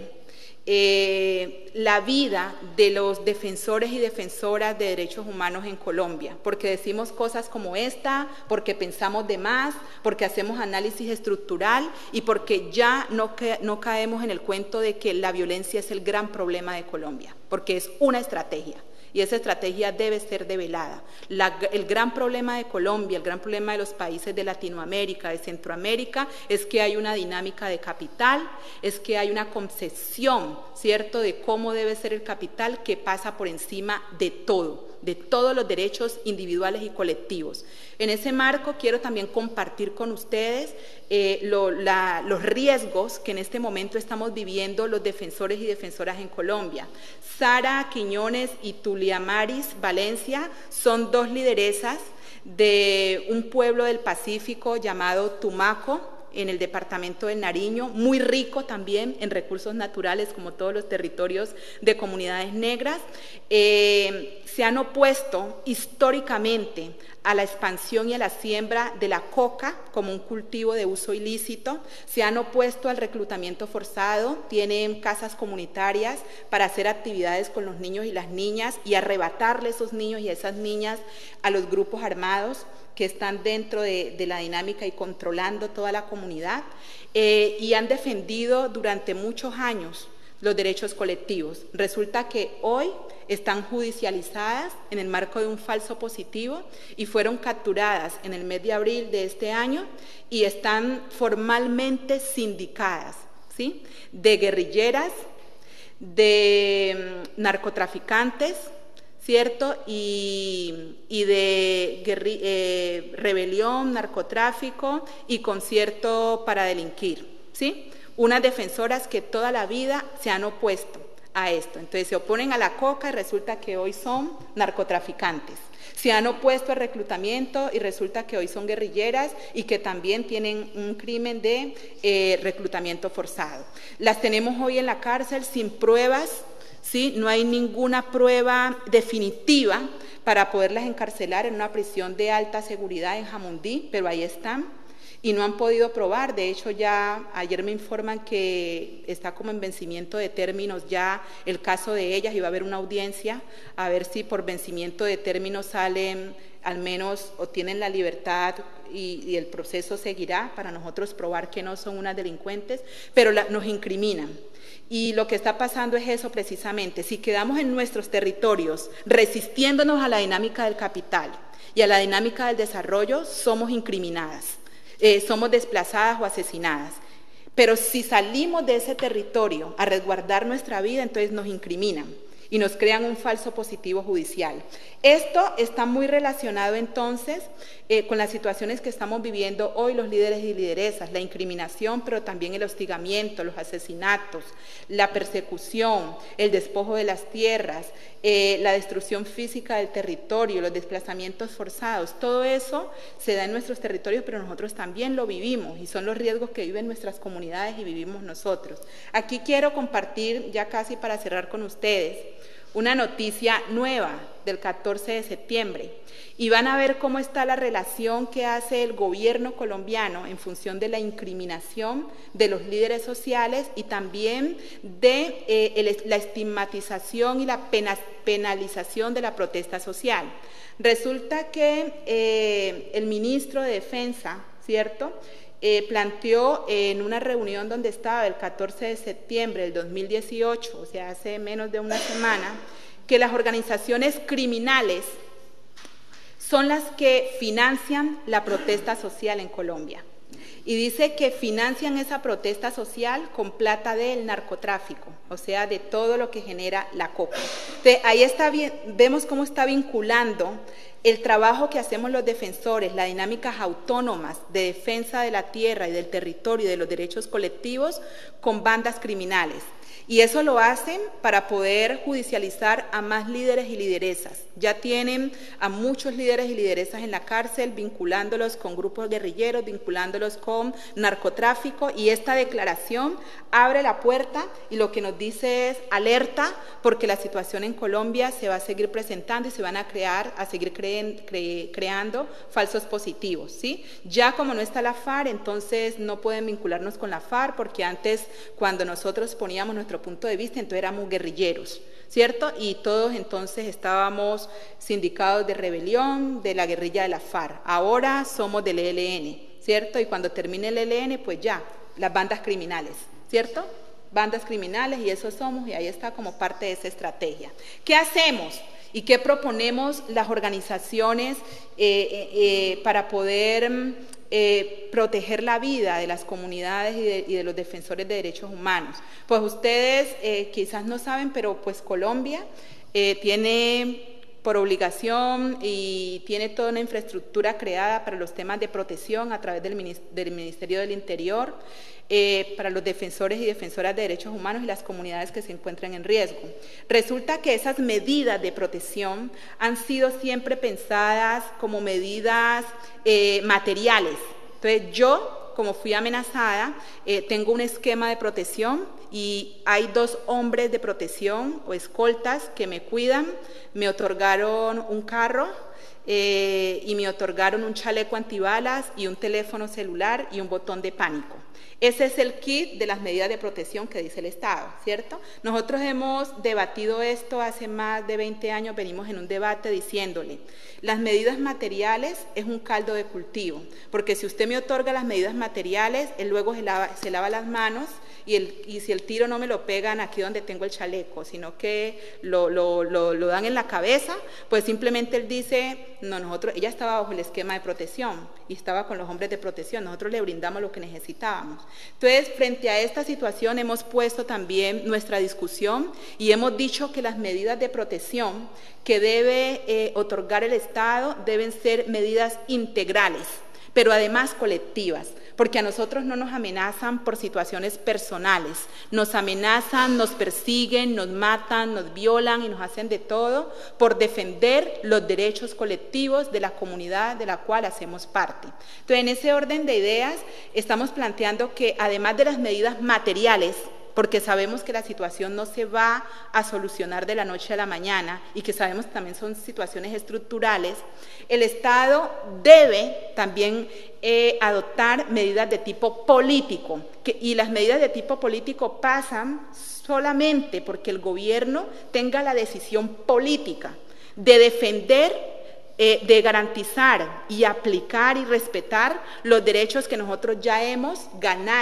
eh, la vida de los defensores y defensoras de derechos humanos en Colombia, porque decimos cosas como esta, porque pensamos de más, porque hacemos análisis estructural y porque ya no, ca no caemos en el cuento de que la violencia es el gran problema de Colombia, porque es una estrategia. Y esa estrategia debe ser develada. La, el gran problema de Colombia, el gran problema de los países de Latinoamérica, de Centroamérica, es que hay una dinámica de capital, es que hay una concepción, ¿cierto?, de cómo debe ser el capital que pasa por encima de todo, de todos los derechos individuales y colectivos. En ese marco quiero también compartir con ustedes eh, lo, la, los riesgos que en este momento estamos viviendo los defensores y defensoras en Colombia. Sara Quiñones y Tuliamaris Valencia son dos lideresas de un pueblo del Pacífico llamado Tumaco, en el departamento del Nariño, muy rico también en recursos naturales, como todos los territorios de comunidades negras. Eh, se han opuesto históricamente a la expansión y a la siembra de la coca como un cultivo de uso ilícito, se han opuesto al reclutamiento forzado, tienen casas comunitarias para hacer actividades con los niños y las niñas y arrebatarle a esos niños y a esas niñas a los grupos armados que están dentro de, de la dinámica y controlando toda la comunidad, eh, y han defendido durante muchos años los derechos colectivos. Resulta que hoy están judicializadas en el marco de un falso positivo y fueron capturadas en el mes de abril de este año y están formalmente sindicadas, ¿sí?, de guerrilleras, de narcotraficantes, ¿cierto?, y, y de guerri, eh, rebelión, narcotráfico y concierto para delinquir, ¿sí? Unas defensoras que toda la vida se han opuesto a esto. Entonces se oponen a la coca y resulta que hoy son narcotraficantes. Se han opuesto al reclutamiento y resulta que hoy son guerrilleras y que también tienen un crimen de eh, reclutamiento forzado. Las tenemos hoy en la cárcel sin pruebas, ¿sí? No hay ninguna prueba definitiva para poderlas encarcelar en una prisión de alta seguridad en Jamundí, pero ahí están y no han podido probar. De hecho, ya ayer me informan que está como en vencimiento de términos ya el caso de ellas y va a haber una audiencia a ver si por vencimiento de términos salen al menos o tienen la libertad y, y el proceso seguirá para nosotros probar que no son unas delincuentes, pero la, nos incriminan. Y lo que está pasando es eso precisamente. Si quedamos en nuestros territorios resistiéndonos a la dinámica del capital y a la dinámica del desarrollo, somos incriminadas, eh, somos desplazadas o asesinadas. Pero si salimos de ese territorio a resguardar nuestra vida, entonces nos incriminan. y nos crean un falso positivo judicial. Esto está muy relacionado entonces eh, con las situaciones que estamos viviendo hoy los líderes y lideresas, la incriminación, pero también el hostigamiento, los asesinatos, la persecución, el despojo de las tierras, eh, la destrucción física del territorio, los desplazamientos forzados. Todo eso se da en nuestros territorios, pero nosotros también lo vivimos y son los riesgos que viven nuestras comunidades y vivimos nosotros. Aquí quiero compartir, ya casi para cerrar con ustedes, una noticia nueva del catorce de septiembre y van a ver cómo está la relación que hace el gobierno colombiano en función de la incriminación de los líderes sociales y también de eh, el, la estigmatización y la pena, penalización de la protesta social. Resulta que eh, el ministro de Defensa, ¿cierto?, Eh, planteó en una reunión donde estaba el catorce de septiembre del dos mil dieciocho, o sea, hace menos de una semana, que las organizaciones criminales son las que financian la protesta social en Colombia. Y dice que financian esa protesta social con plata del narcotráfico, o sea, de todo lo que genera la coca. Entonces, ahí está bien, vemos cómo está vinculando el trabajo que hacemos los defensores, las dinámicas autónomas de defensa de la tierra y del territorio y de los derechos colectivos con bandas criminales. Y eso lo hacen para poder judicializar a más líderes y lideresas. Ya tienen a muchos líderes y lideresas en la cárcel, vinculándolos con grupos guerrilleros, vinculándolos con narcotráfico, y esta declaración abre la puerta y lo que nos dice es alerta, porque la situación en Colombia se va a seguir presentando y se van a crear, a seguir creen, cre, creando falsos positivos, ¿sí? Ya como no está la FARC, entonces no pueden vincularnos con la FARC, porque antes, cuando nosotros poníamos nuestro punto de vista, entonces éramos guerrilleros, ¿cierto? Y todos entonces estábamos sindicados de rebelión, de la guerrilla de la FARC. Ahora somos del E L N, ¿cierto? Y cuando termine el E L N, pues ya, las bandas criminales, ¿cierto? Bandas criminales, y eso somos, y ahí está como parte de esa estrategia. ¿Qué hacemos? ¿Y qué proponemos las organizaciones eh, eh, para poder eh, proteger la vida de las comunidades y de, y de los defensores de derechos humanos? Pues ustedes eh, quizás no saben, pero pues Colombia eh, tiene por obligación y tiene toda una infraestructura creada para los temas de protección a través del Ministerio del Interior, eh, para los defensores y defensoras de derechos humanos y las comunidades que se encuentran en riesgo. Resulta que esas medidas de protección han sido siempre pensadas como medidas eh, materiales. Entonces yo, como fui amenazada, eh, tengo un esquema de protección y hay dos hombres de protección o escoltas que me cuidan, me otorgaron un carro eh, y me otorgaron un chaleco antibalas y un teléfono celular y un botón de pánico. Ese es el kit de las medidas de protección que dice el Estado, ¿cierto? Nosotros hemos debatido esto hace más de veinte años, venimos en un debate diciéndole, las medidas materiales es un caldo de cultivo, porque si usted me otorga las medidas materiales, él luego se lava, se lava las manos y, el, y si el tiro no me lo pegan aquí donde tengo el chaleco, sino que lo, lo, lo, lo dan en la cabeza, pues simplemente él dice, no, nosotros, ella estaba bajo el esquema de protección y estaba con los hombres de protección, nosotros le brindamos lo que necesitábamos. Entonces, frente a esta situación hemos puesto también nuestra discusión y hemos dicho que las medidas de protección que debe eh, otorgar el Estado deben ser medidas integrales, pero además colectivas, porque a nosotros no nos amenazan por situaciones personales, nos amenazan, nos persiguen, nos matan, nos violan y nos hacen de todo por defender los derechos colectivos de la comunidad de la cual hacemos parte. Entonces, en ese orden de ideas, estamos planteando que además de las medidas materiales, porque sabemos que la situación no se va a solucionar de la noche a la mañana y que sabemos que también son situaciones estructurales, el Estado debe también eh, adoptar medidas de tipo político, que, y las medidas de tipo político pasan solamente porque el gobierno tenga la decisión política de defender, Eh, de garantizar y aplicar y respetar los derechos que nosotros ya hemos ganado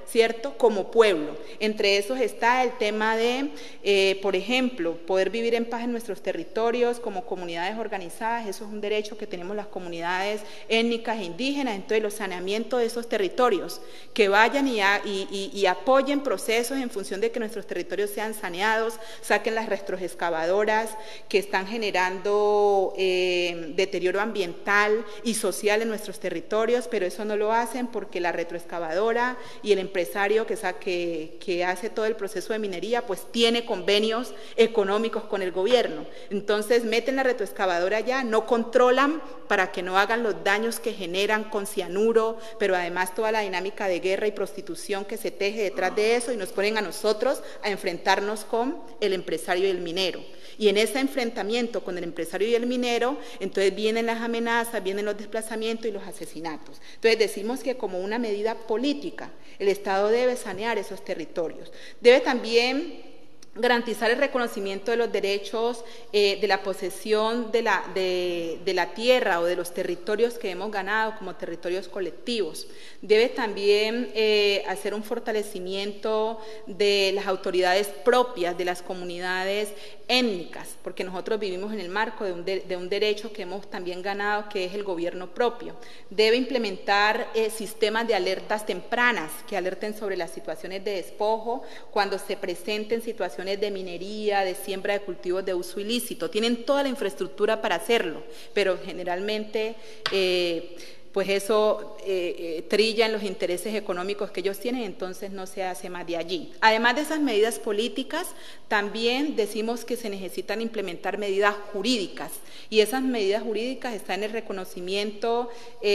¿cierto?, como pueblo. Entre esos está el tema de, eh, por ejemplo, poder vivir en paz en nuestros territorios como comunidades organizadas. Eso es un derecho que tenemos las comunidades étnicas e indígenas. Entonces, los saneamientos de esos territorios, que vayan y, a, y, y, y apoyen procesos en función de que nuestros territorios sean saneados, saquen las retroexcavadoras que están generando eh, deterioro ambiental y social en nuestros territorios, pero eso no lo hacen porque la retroexcavadora y el empresario que, que, que hace todo el proceso de minería, pues tiene convenios económicos con el gobierno. Entonces meten la retroexcavadora allá, no controlan para que no hagan los daños que generan con cianuro, pero además toda la dinámica de guerra y prostitución que se teje detrás de eso, y nos ponen a nosotros a enfrentarnos con el empresario y el minero. Y en ese enfrentamiento con el empresario y el minero, entonces vienen las amenazas, vienen los desplazamientos y los asesinatos. Entonces decimos que como una medida política, el Estado debe sanear esos territorios. Debe también garantizar el reconocimiento de los derechos eh, de la posesión de la, de, de la tierra o de los territorios que hemos ganado como territorios colectivos. Debe también eh, hacer un fortalecimiento de las autoridades propias de las comunidades étnicas, porque nosotros vivimos en el marco de un, de, de un derecho que hemos también ganado, que es el gobierno propio. Debe implementar eh, sistemas de alertas tempranas que alerten sobre las situaciones de despojo cuando se presenten situaciones de minería, de siembra de cultivos de uso ilícito. Tienen toda la infraestructura para hacerlo, pero generalmente eh, pues eso eh, eh, trilla en los intereses económicos que ellos tienen, entonces no se hace más de allí. Además de esas medidas políticas, también decimos que se necesitan implementar medidas jurídicas, y esas medidas jurídicas están en el reconocimiento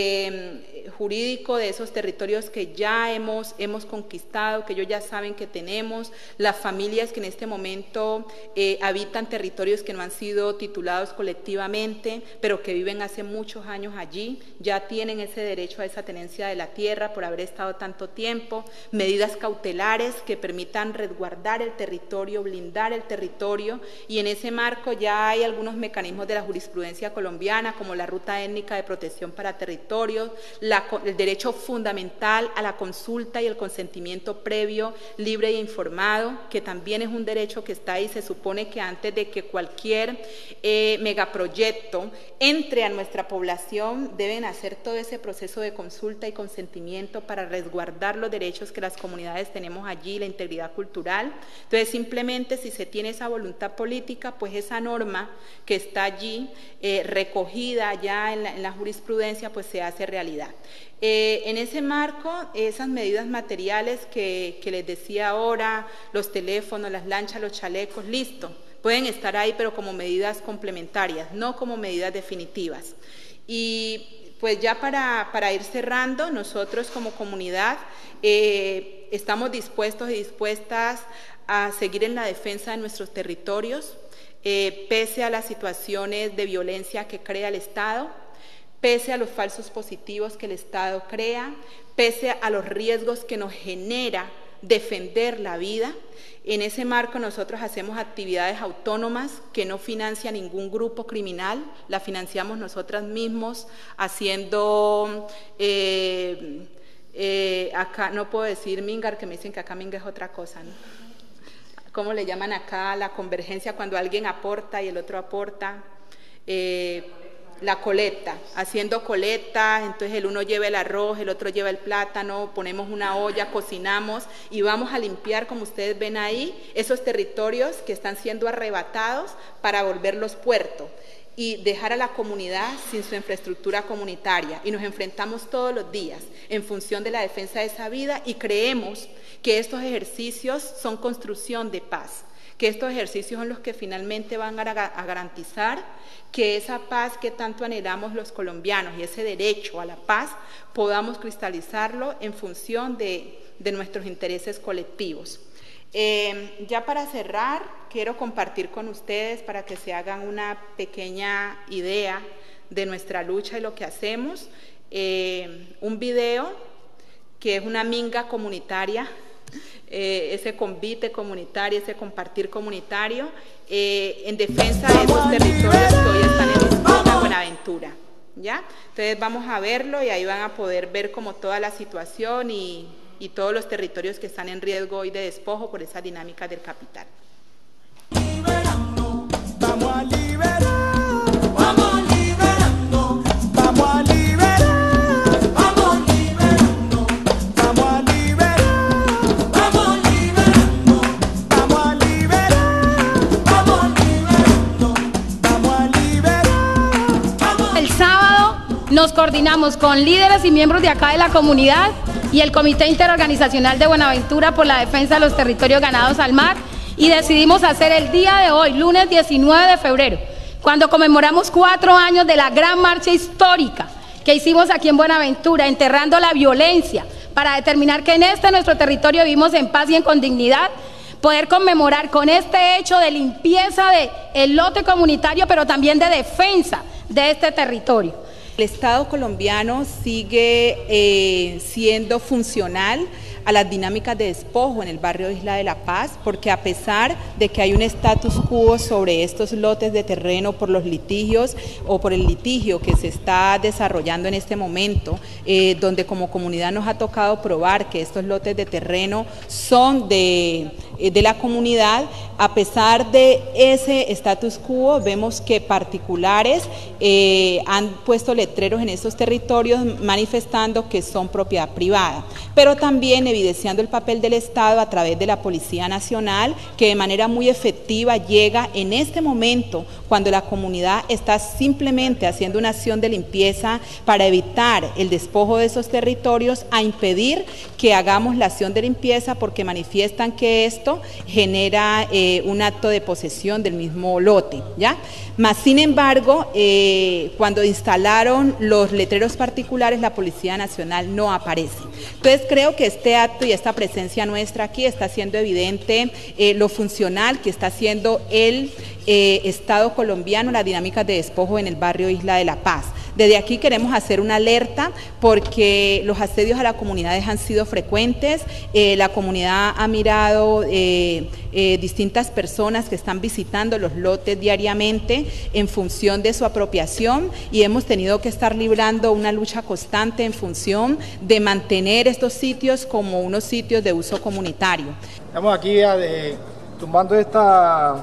eh, jurídico de esos territorios que ya hemos, hemos conquistado, que ellos ya saben que tenemos, las familias que en este momento eh, habitan territorios que no han sido titulados colectivamente, pero que viven hace muchos años allí, ya tienen ese derecho a esa tenencia de la tierra por haber estado tanto tiempo, medidas cautelares que permitan resguardar el territorio, blindar el territorio, y en ese marco ya hay algunos mecanismos de la jurisprudencia colombiana, como la ruta étnica de protección para territorios, la, el derecho fundamental a la consulta y el consentimiento previo, libre e informado, que también es un derecho que está ahí. Se supone que antes de que cualquier eh, megaproyecto entre a nuestra población, deben hacer todo ese proceso de consulta y consentimiento para resguardar los derechos que las comunidades tenemos allí, la integridad cultural. Entonces, simplemente si se tiene esa voluntad política, pues esa norma que está allí eh, recogida ya en la, en la jurisprudencia, pues se hace realidad. Eh, en ese marco, esas medidas materiales que, que les decía ahora, los teléfonos, las lanchas, los chalecos, listo, pueden estar ahí, pero como medidas complementarias, no como medidas definitivas. Y pues ya para, para ir cerrando, nosotros como comunidad eh, estamos dispuestos y dispuestas a seguir en la defensa de nuestros territorios, eh, pese a las situaciones de violencia que crea el Estado, pese a los falsos positivos que el Estado crea, pese a los riesgos que nos genera defender la vida. En ese marco nosotros hacemos actividades autónomas que no financia ningún grupo criminal, la financiamos nosotras mismos haciendo, eh, eh, acá no puedo decir mingar, que me dicen que acá minga es otra cosa, ¿no? ¿Cómo le llaman acá? La convergencia, cuando alguien aporta y el otro aporta. Eh, La colecta, haciendo colecta, entonces el uno lleva el arroz, el otro lleva el plátano, ponemos una olla, cocinamos y vamos a limpiar, como ustedes ven ahí, esos territorios que están siendo arrebatados para volverlos puerto y dejar a la comunidad sin su infraestructura comunitaria. Y nos enfrentamos todos los días en función de la defensa de esa vida, y creemos que estos ejercicios son construcción de paz, que estos ejercicios son los que finalmente van a, a garantizar que esa paz que tanto anhelamos los colombianos y ese derecho a la paz podamos cristalizarlo en función de, de nuestros intereses colectivos. Eh, ya para cerrar, quiero compartir con ustedes, para que se hagan una pequeña idea de nuestra lucha y lo que hacemos, eh, un video que es una minga comunitaria, Eh, ese convite comunitario, ese compartir comunitario eh, en defensa de esos territorios que hoy están en disputa, Buenaventura, ¿ya? Entonces vamos a verlo y ahí van a poder ver como toda la situación y, y todos los territorios que están en riesgo hoy de despojo por esa dinámica del capital. Liberando, vamos a liberar, vamos liberando, vamos a liberar, vamos liberando, vamos a liberar, vamos liberando, vamos a liberar, vamos liberando, vamos a liberar. El sábado nos coordinamos con líderes y miembros de acá de la comunidad y el Comité Interorganizacional de Buenaventura por la defensa de los territorios ganados al mar, y decidimos hacer el día de hoy, lunes diecinueve de febrero, cuando conmemoramos cuatro años de la gran marcha histórica que hicimos aquí en Buenaventura, enterrando la violencia, para determinar que en este nuestro territorio vivimos en paz y en con dignidad, poder conmemorar con este hecho de limpieza del lote comunitario, pero también de defensa de este territorio. El Estado colombiano sigue eh, siendo funcional a las dinámicas de despojo en el barrio Isla de la Paz, porque a pesar de que hay un status quo sobre estos lotes de terreno por los litigios o por el litigio que se está desarrollando en este momento, eh, donde como comunidad nos ha tocado probar que estos lotes de terreno son de, de la comunidad, a pesar de ese status quo, vemos que particulares eh, han puesto letreros en estos territorios manifestando que son propiedad privada, pero también evidenciando el papel del Estado a través de la Policía Nacional, que de manera muy efectiva llega en este momento, cuando la comunidad está simplemente haciendo una acción de limpieza para evitar el despojo de esos territorios, a impedir que hagamos la acción de limpieza, porque manifiestan que esto genera eh, un acto de posesión del mismo lote, ¿ya? Más sin embargo, eh, cuando instalaron los letreros particulares, la Policía Nacional no aparece. Entonces creo que este acto y esta presencia nuestra aquí está haciendo evidente eh, lo funcional que está haciendo el eh, Estado colombiano, las dinámicas de despojo en el barrio Isla de la Paz. Desde aquí queremos hacer una alerta porque los asedios a la comunidad han sido frecuentes, eh, la comunidad ha mirado eh, eh, distintas personas que están visitando los lotes diariamente en función de su apropiación, y hemos tenido que estar librando una lucha constante en función de mantener estos sitios como unos sitios de uso comunitario. Estamos aquí a de, tumbando esta,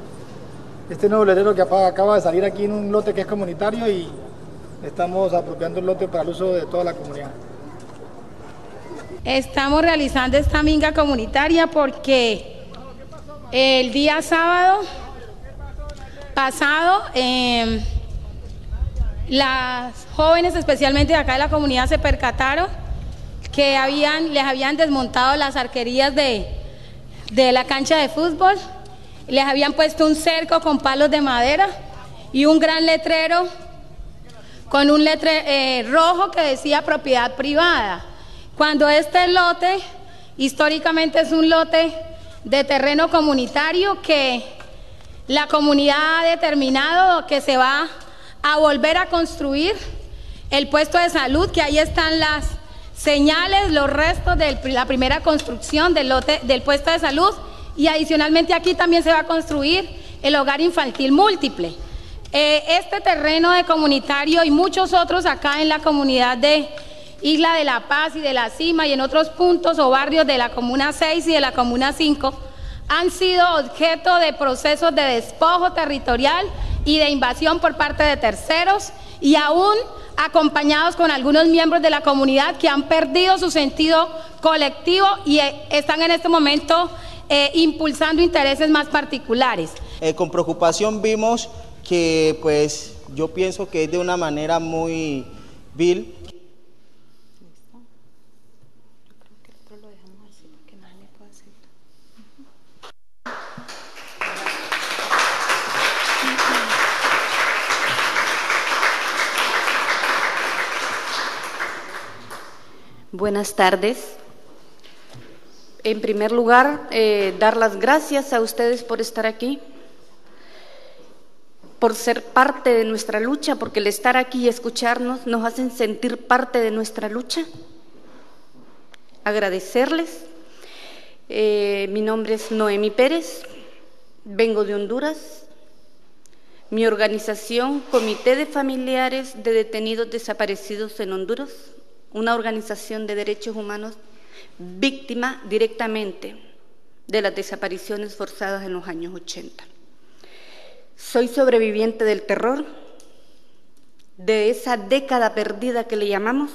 este nuevo letrero que acaba de salir aquí en un lote que es comunitario, y estamos apropiando el lote para el uso de toda la comunidad. Estamos realizando esta minga comunitaria porque el día sábado pasado eh, las jóvenes, especialmente de acá de la comunidad, se percataron que habían, les habían desmontado las arquerías de, de la cancha de fútbol, les habían puesto un cerco con palos de madera y un gran letrero con un letrero eh, rojo que decía propiedad privada, cuando este lote históricamente es un lote de terreno comunitario que la comunidad ha determinado que se va a volver a construir el puesto de salud, que ahí están las señales, los restos de la primera construcción del lote del puesto de salud, y adicionalmente aquí también se va a construir el hogar infantil múltiple. Eh, este terreno de comunitario y muchos otros acá en la comunidad de Isla de la Paz y de la Cima y en otros puntos o barrios de la Comuna seis y de la Comuna cinco han sido objeto de procesos de despojo territorial y de invasión por parte de terceros, y aún acompañados con algunos miembros de la comunidad que han perdido su sentido colectivo y eh, están en este momento eh, impulsando intereses más particulares. Eh, con preocupación vimos que, pues, yo pienso que es de una manera muy vil. Buenas tardes. En primer lugar, eh, dar las gracias a ustedes por estar aquí, por ser parte de nuestra lucha, porque el estar aquí y escucharnos nos hacen sentir parte de nuestra lucha. Agradecerles. Eh, mi nombre es Noemi Pérez, vengo de Honduras. Mi organización, Comité de Familiares de Detenidos Desaparecidos en Honduras, una organización de derechos humanos víctima directamente de las desapariciones forzadas en los años ochenta. Soy sobreviviente del terror, de esa década perdida que le llamamos,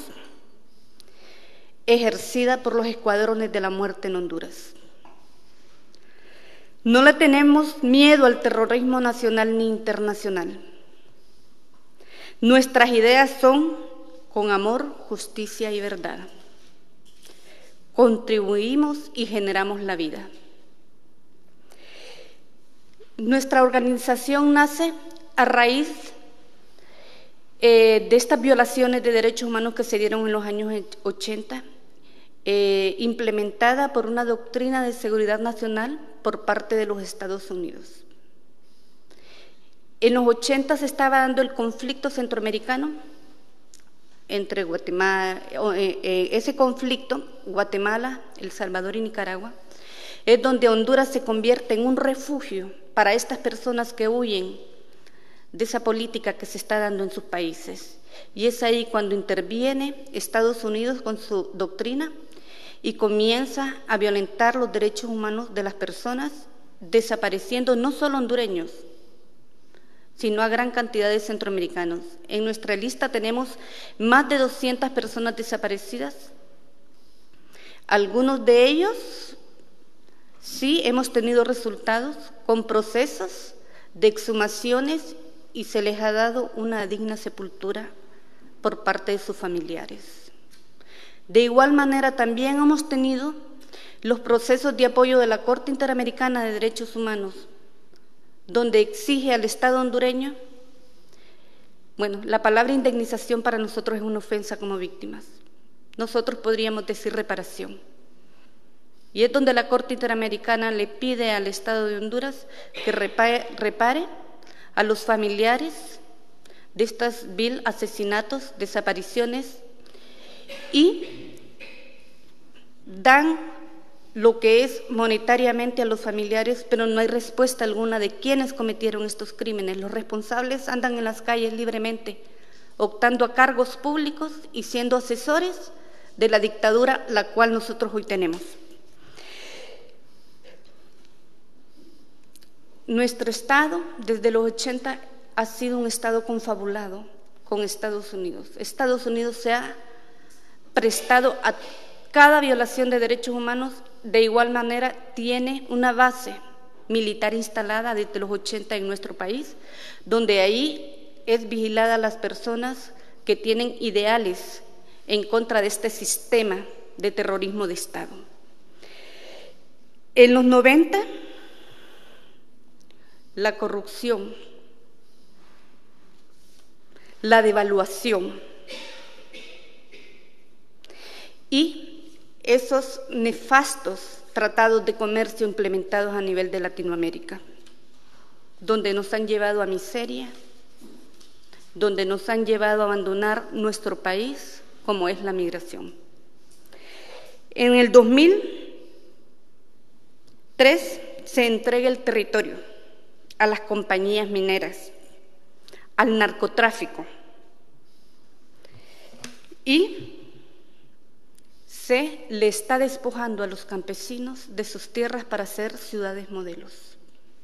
ejercida por los escuadrones de la muerte en Honduras. No le tenemos miedo al terrorismo nacional ni internacional. Nuestras ideas son con amor, justicia y verdad. Contribuimos y generamos la vida. Nuestra organización nace a raíz eh, de estas violaciones de derechos humanos que se dieron en los años ochenta, eh, implementada por una doctrina de seguridad nacional por parte de los Estados Unidos. En los ochenta se estaba dando el conflicto centroamericano entre Guatemala, eh, eh, ese conflicto, Guatemala, El Salvador y Nicaragua, es donde Honduras se convierte en un refugio para estas personas que huyen de esa política que se está dando en sus países. Y es ahí cuando interviene Estados Unidos con su doctrina y comienza a violentar los derechos humanos de las personas, desapareciendo no solo hondureños, sino a gran cantidad de centroamericanos. En nuestra lista tenemos más de doscientas personas desaparecidas. Algunos de ellos sí hemos tenido resultados con procesos de exhumaciones y se les ha dado una digna sepultura por parte de sus familiares. De igual manera también hemos tenido los procesos de apoyo de la Corte Interamericana de Derechos Humanos, donde exige al Estado hondureño, bueno, la palabra indemnización para nosotros es una ofensa como víctimas. Nosotros podríamos decir reparación. Y es donde la Corte Interamericana le pide al Estado de Honduras que repare, repare a los familiares de estos vil asesinatos, desapariciones, y dan lo que es monetariamente a los familiares, pero no hay respuesta alguna de quienes cometieron estos crímenes. Los responsables andan en las calles libremente, optando a cargos públicos y siendo asesores de la dictadura la cual nosotros hoy tenemos. Nuestro Estado, desde los ochenta, ha sido un Estado confabulado con Estados Unidos. Estados Unidos se ha prestado a cada violación de derechos humanos. De igual manera tiene una base militar instalada desde los ochenta en nuestro país, donde ahí es vigilada a las personas que tienen ideales en contra de este sistema de terrorismo de Estado. En los noventa, la corrupción, la devaluación y esos nefastos tratados de comercio implementados a nivel de Latinoamérica, donde nos han llevado a miseria, donde nos han llevado a abandonar nuestro país, como es la migración. En el dos mil tres se entrega el territorio a las compañías mineras, al narcotráfico, y se le está despojando a los campesinos de sus tierras para hacer ciudades modelos.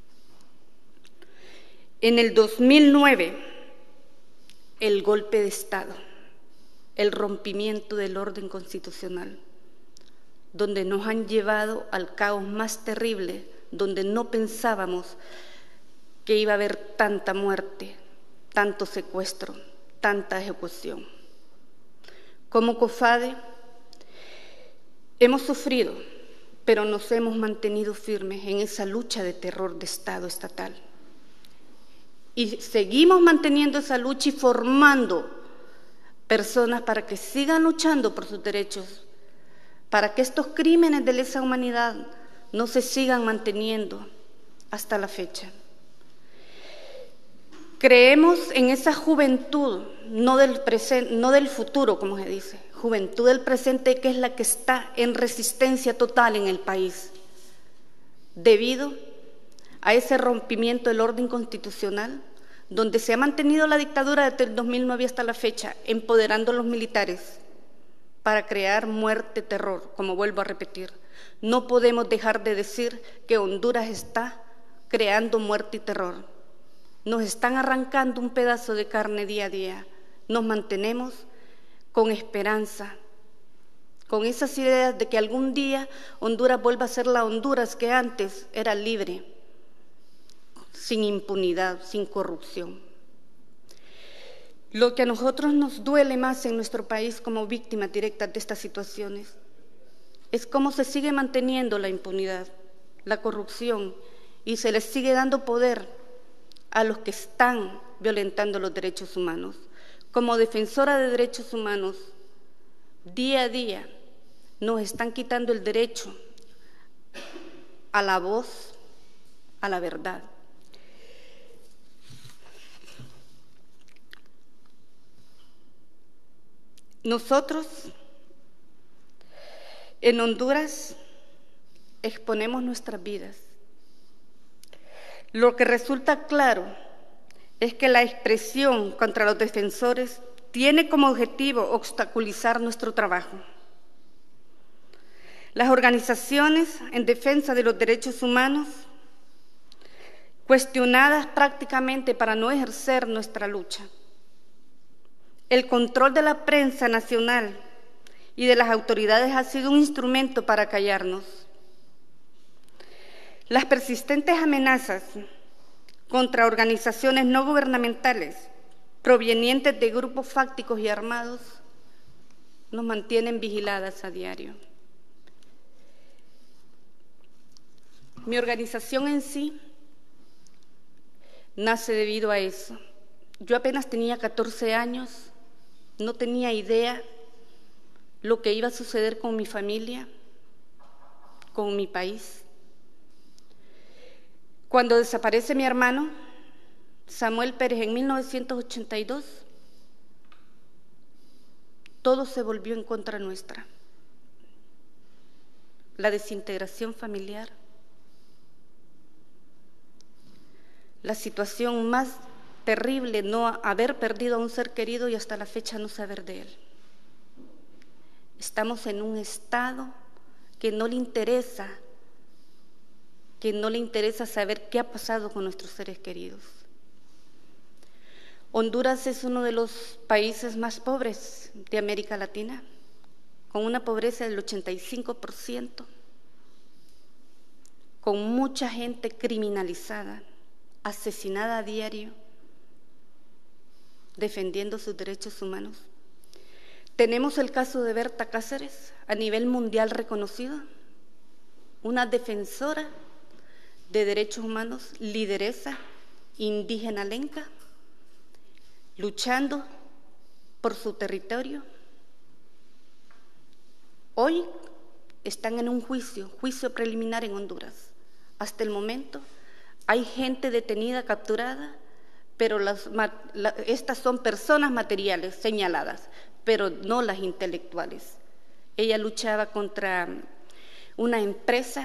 En el dos mil nueve, el golpe de Estado, el rompimiento del orden constitucional, donde nos han llevado al caos más terrible, donde no pensábamos que iba a haber tanta muerte, tanto secuestro, tanta ejecución. Como COFADE hemos sufrido, pero nos hemos mantenido firmes en esa lucha de terror de Estado estatal. Y seguimos manteniendo esa lucha y formando personas para que sigan luchando por sus derechos, para que estos crímenes de lesa humanidad no se sigan manteniendo hasta la fecha. Creemos en esa juventud, no del presente, no del futuro, como se dice, juventud del presente, que es la que está en resistencia total en el país, debido a ese rompimiento del orden constitucional, donde se ha mantenido la dictadura desde el dos mil nueve hasta la fecha, empoderando a los militares, para crear muerte, terror, como vuelvo a repetir. No podemos dejar de decir que Honduras está creando muerte y terror. Nos están arrancando un pedazo de carne día a día. Nos mantenemos con esperanza, con esas ideas de que algún día Honduras vuelva a ser la Honduras que antes era libre, sin impunidad, sin corrupción. Lo que a nosotros nos duele más en nuestro país como víctimas directas de estas situaciones es cómo se sigue manteniendo la impunidad, la corrupción, y se les sigue dando poder a los que están violentando los derechos humanos. Como defensora de derechos humanos, día a día nos están quitando el derecho a la voz, a la verdad. Nosotros en Honduras exponemos nuestras vidas. Lo que resulta claro es que la expresión contra los defensores tiene como objetivo obstaculizar nuestro trabajo. Las organizaciones en defensa de los derechos humanos, cuestionadas prácticamente para no ejercer nuestra lucha. El control de la prensa nacional y de las autoridades ha sido un instrumento para callarnos. Las persistentes amenazas contra organizaciones no gubernamentales provenientes de grupos fácticos y armados nos mantienen vigiladas a diario. Mi organización en sí nace debido a eso. Yo apenas tenía catorce años, no tenía idea lo que iba a suceder con mi familia, con mi país. Cuando desaparece mi hermano, Samuel Pérez, en mil novecientos ochenta y dos, todo se volvió en contra nuestra. La desintegración familiar, la situación más terrible, no haber perdido a un ser querido y hasta la fecha no saber de él. Estamos en un estado que no le interesa, que no le interesa saber qué ha pasado con nuestros seres queridos. Honduras es uno de los países más pobres de América Latina, con una pobreza del ochenta y cinco por ciento, con mucha gente criminalizada, asesinada a diario, defendiendo sus derechos humanos. Tenemos el caso de Berta Cáceres, a nivel mundial reconocida, una defensora de derechos humanos, lideresa indígena lenca, luchando por su territorio. Hoy están en un juicio, juicio preliminar en Honduras. Hasta el momento hay gente detenida, capturada, pero las, la, estas son personas materiales señaladas, pero no las intelectuales. Ella luchaba contra una empresa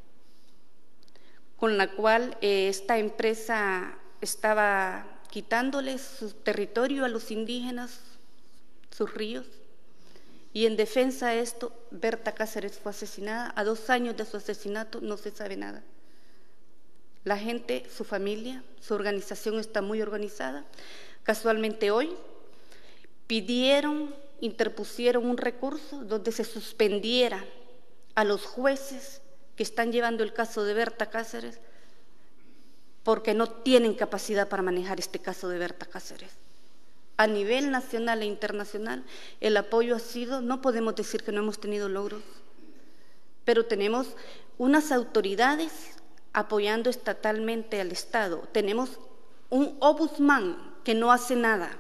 con la cual eh, esta empresa estaba quitándoles su territorio a los indígenas, sus ríos, y en defensa de esto, Berta Cáceres fue asesinada. A dos años de su asesinato no se sabe nada. La gente, su familia, su organización está muy organizada. Casualmente hoy pidieron, interpusieron un recurso donde se suspendiera a los jueces que están llevando el caso de Berta Cáceres porque no tienen capacidad para manejar este caso de Berta Cáceres. A nivel nacional e internacional, el apoyo ha sido, no podemos decir que no hemos tenido logros, pero tenemos unas autoridades apoyando estatalmente al Estado. Tenemos un ombudsman que no hace nada,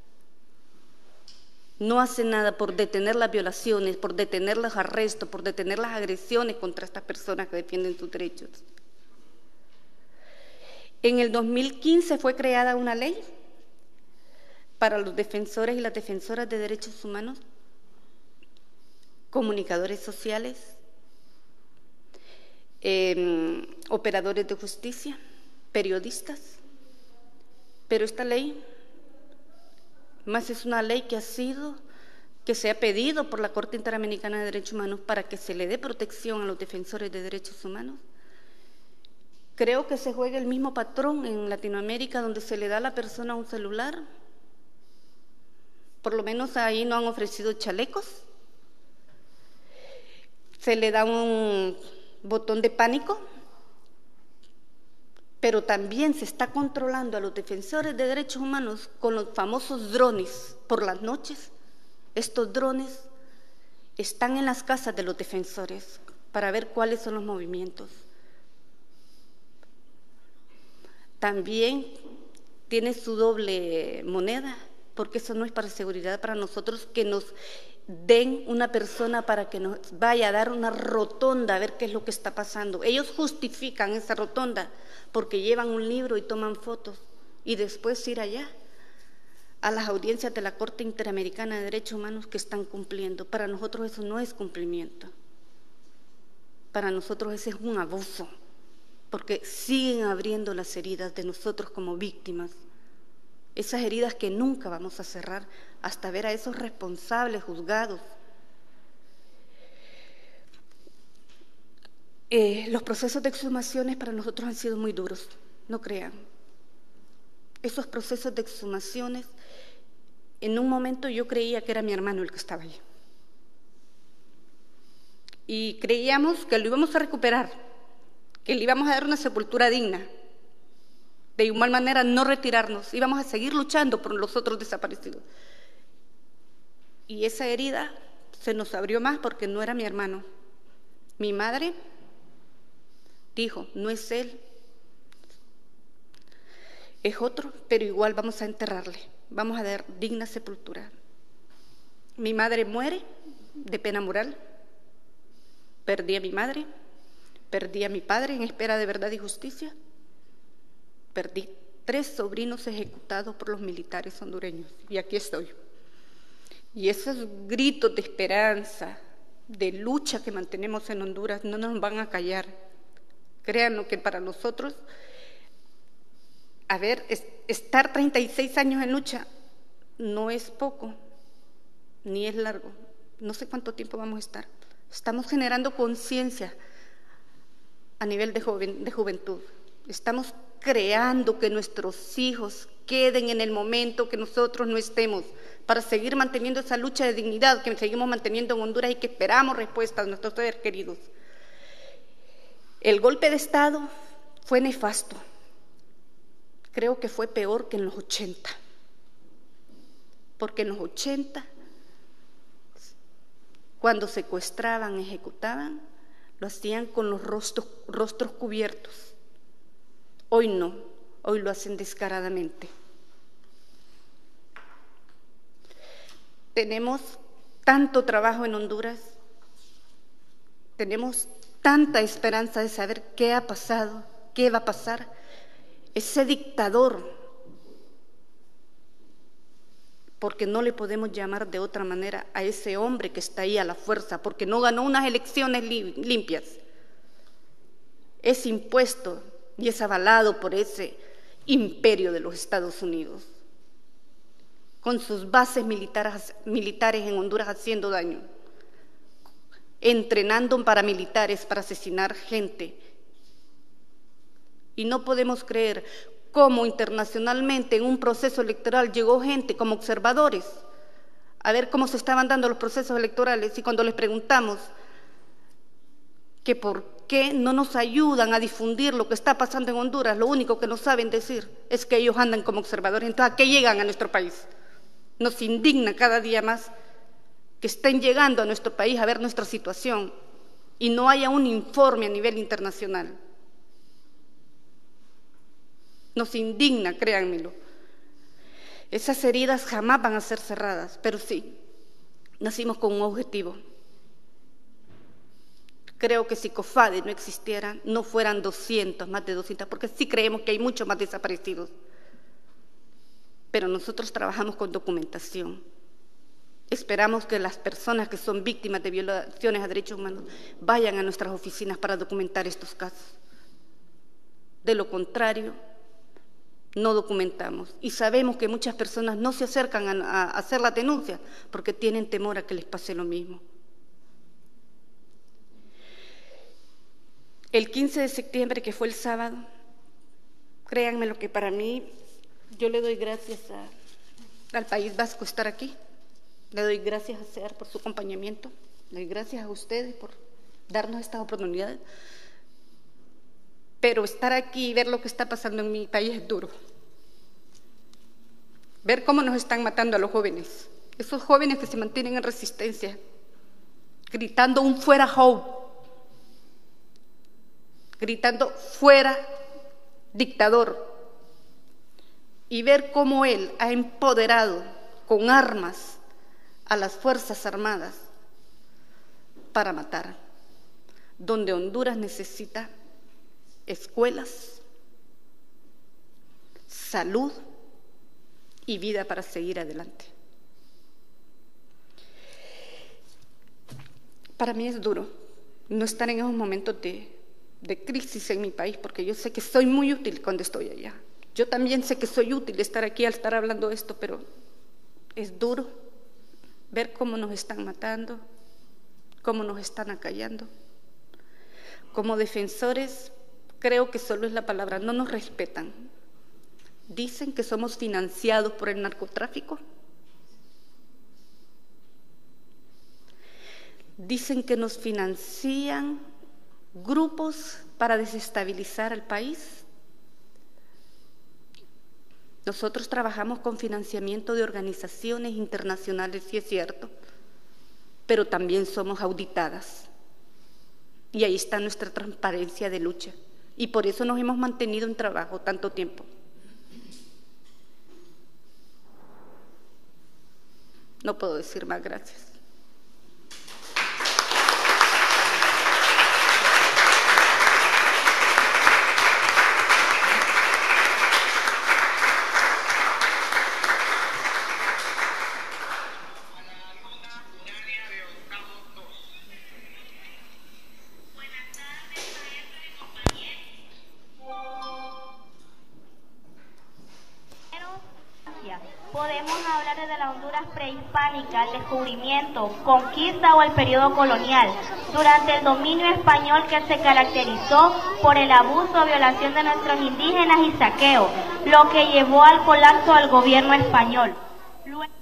no hace nada por detener las violaciones, por detener los arrestos, por detener las agresiones contra estas personas que defienden sus derechos. En el dos mil quince fue creada una ley para los defensores y las defensoras de derechos humanos, comunicadores sociales, eh, operadores de justicia, periodistas, pero esta ley más es una ley que ha sido que se ha pedido por la Corte Interamericana de Derechos Humanos para que se le dé protección a los defensores de derechos humanos. Creo que se juega el mismo patrón en Latinoamérica, donde se le da a la persona un celular. Por lo menos ahí no han ofrecido chalecos. Se le da un botón de pánico, pero también se está controlando a los defensores de derechos humanos con los famosos drones por las noches. Estos drones están en las casas de los defensores para ver cuáles son los movimientos. También tiene su doble moneda, porque eso no es para seguridad para nosotros, que nos den una persona para que nos vaya a dar una rotonda a ver qué es lo que está pasando. Ellos justifican esa rotonda porque llevan un libro y toman fotos, y después ir allá a las audiencias de la Corte Interamericana de Derechos Humanos que están cumpliendo. Para nosotros eso no es cumplimiento. Para nosotros ese es un abuso, porque siguen abriendo las heridas de nosotros como víctimas. Esas heridas que nunca vamos a cerrar hasta ver a esos responsables juzgados. Eh, los procesos de exhumaciones para nosotros han sido muy duros, no crean. Esos procesos de exhumaciones, en un momento yo creía que era mi hermano el que estaba allí. Y creíamos que lo íbamos a recuperar, que le íbamos a dar una sepultura digna. De igual manera, no retirarnos, íbamos a seguir luchando por los otros desaparecidos. Y esa herida se nos abrió más porque no era mi hermano. Mi madre dijo, no es él, es otro, pero igual vamos a enterrarle, vamos a dar digna sepultura. Mi madre muere de pena moral, perdí a mi madre, perdí a mi padre en espera de verdad y justicia, perdí tres sobrinos ejecutados por los militares hondureños, y aquí estoy. Y esos gritos de esperanza, de lucha que mantenemos en Honduras no nos van a callar. Créanlo que para nosotros, a ver, es, estar treinta y seis años en lucha no es poco, ni es largo. No sé cuánto tiempo vamos a estar. Estamos generando conciencia a nivel de, joven, de juventud. Estamos creando que nuestros hijos queden en el momento que nosotros no estemos, para seguir manteniendo esa lucha de dignidad que seguimos manteniendo en Honduras y que esperamos respuestas de nuestros seres queridos. El golpe de Estado fue nefasto. Creo que fue peor que en los ochenta, porque en los ochenta, cuando secuestraban, ejecutaban, lo hacían con los rostros, rostros cubiertos. Hoy no, hoy lo hacen descaradamente. Tenemos tanto trabajo en Honduras, tenemos tanta esperanza de saber qué ha pasado, qué va a pasar. Ese dictador, porque no le podemos llamar de otra manera a ese hombre que está ahí a la fuerza, porque no ganó unas elecciones limpias, es impuesto y es avalado por ese imperio de los Estados Unidos, con sus bases militares, militares en Honduras haciendo daño, entrenando paramilitares para asesinar gente. Y no podemos creer cómo internacionalmente en un proceso electoral llegó gente como observadores a ver cómo se estaban dando los procesos electorales, y cuando les preguntamos que por qué no nos ayudan a difundir lo que está pasando en Honduras, lo único que nos saben decir es que ellos andan como observadores. Entonces, ¿a qué llegan a nuestro país? Nos indigna cada día más que estén llegando a nuestro país a ver nuestra situación y no haya un informe a nivel internacional. Nos indigna, créanmelo. Esas heridas jamás van a ser cerradas, pero sí, nacimos con un objetivo. Creo que si COFADE no existiera, no fueran doscientos, más de doscientos, porque sí creemos que hay muchos más desaparecidos. Pero nosotros trabajamos con documentación. Esperamos que las personas que son víctimas de violaciones a derechos humanos vayan a nuestras oficinas para documentar estos casos. De lo contrario, no documentamos. Y sabemos que muchas personas no se acercan a, a hacer la denuncia porque tienen temor a que les pase lo mismo. El quince de septiembre, que fue el sábado, créanme lo que para mí, yo le doy gracias a, al País Vasco estar aquí, le doy gracias a SEAR por su acompañamiento, le doy gracias a ustedes por darnos estas oportunidades, pero estar aquí y ver lo que está pasando en mi país es duro. Ver cómo nos están matando a los jóvenes, esos jóvenes que se mantienen en resistencia, gritando un fuera Hope, gritando fuera dictador, y ver cómo él ha empoderado con armas a las Fuerzas Armadas para matar, donde Honduras necesita escuelas, salud y vida para seguir adelante. Para mí es duro no estar en esos momentos de de crisis en mi país, porque yo sé que soy muy útil cuando estoy allá. Yo también sé que soy útil estar aquí al estar hablando de esto, pero es duro ver cómo nos están matando, cómo nos están acallando. Como defensores, creo que solo es la palabra, no nos respetan. Dicen que somos financiados por el narcotráfico. Dicen que nos financian grupos para desestabilizar al país. Nosotros trabajamos con financiamiento de organizaciones internacionales, sí es cierto, pero también somos auditadas. Y ahí está nuestra transparencia de lucha. Y por eso nos hemos mantenido en trabajo tanto tiempo. No puedo decir más, gracias. Podemos hablar desde la Honduras prehispánica, el descubrimiento, conquista o el periodo colonial, durante el dominio español que se caracterizó por el abuso o violación de nuestros indígenas y saqueo, lo que llevó al colapso del gobierno español. Luego,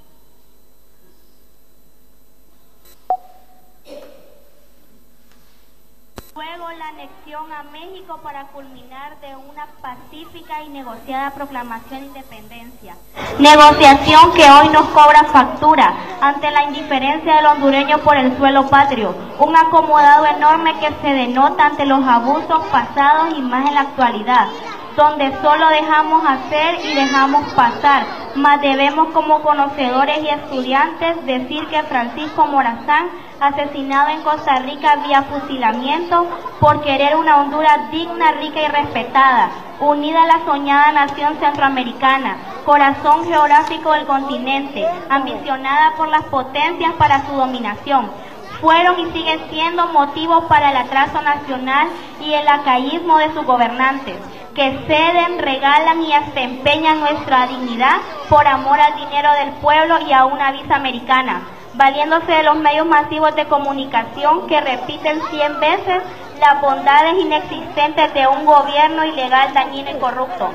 Luego la anexión a México para culminar de una pacífica y negociada proclamación de independencia. Negociación que hoy nos cobra factura ante la indiferencia del hondureño por el suelo patrio. Un acomodado enorme que se denota ante los abusos pasados y más en la actualidad, donde solo dejamos hacer y dejamos pasar, mas debemos como conocedores y estudiantes decir que Francisco Morazán, asesinado en Costa Rica vía fusilamiento por querer una Honduras digna, rica y respetada, unida a la soñada nación centroamericana, corazón geográfico del continente, ambicionada por las potencias para su dominación, fueron y siguen siendo motivos para el atraso nacional y el lacaísmo de sus gobernantes, que ceden, regalan y hasta empeñan nuestra dignidad por amor al dinero del pueblo y a una visa americana, valiéndose de los medios masivos de comunicación que repiten cien veces las bondades inexistentes de un gobierno ilegal, dañino y corrupto.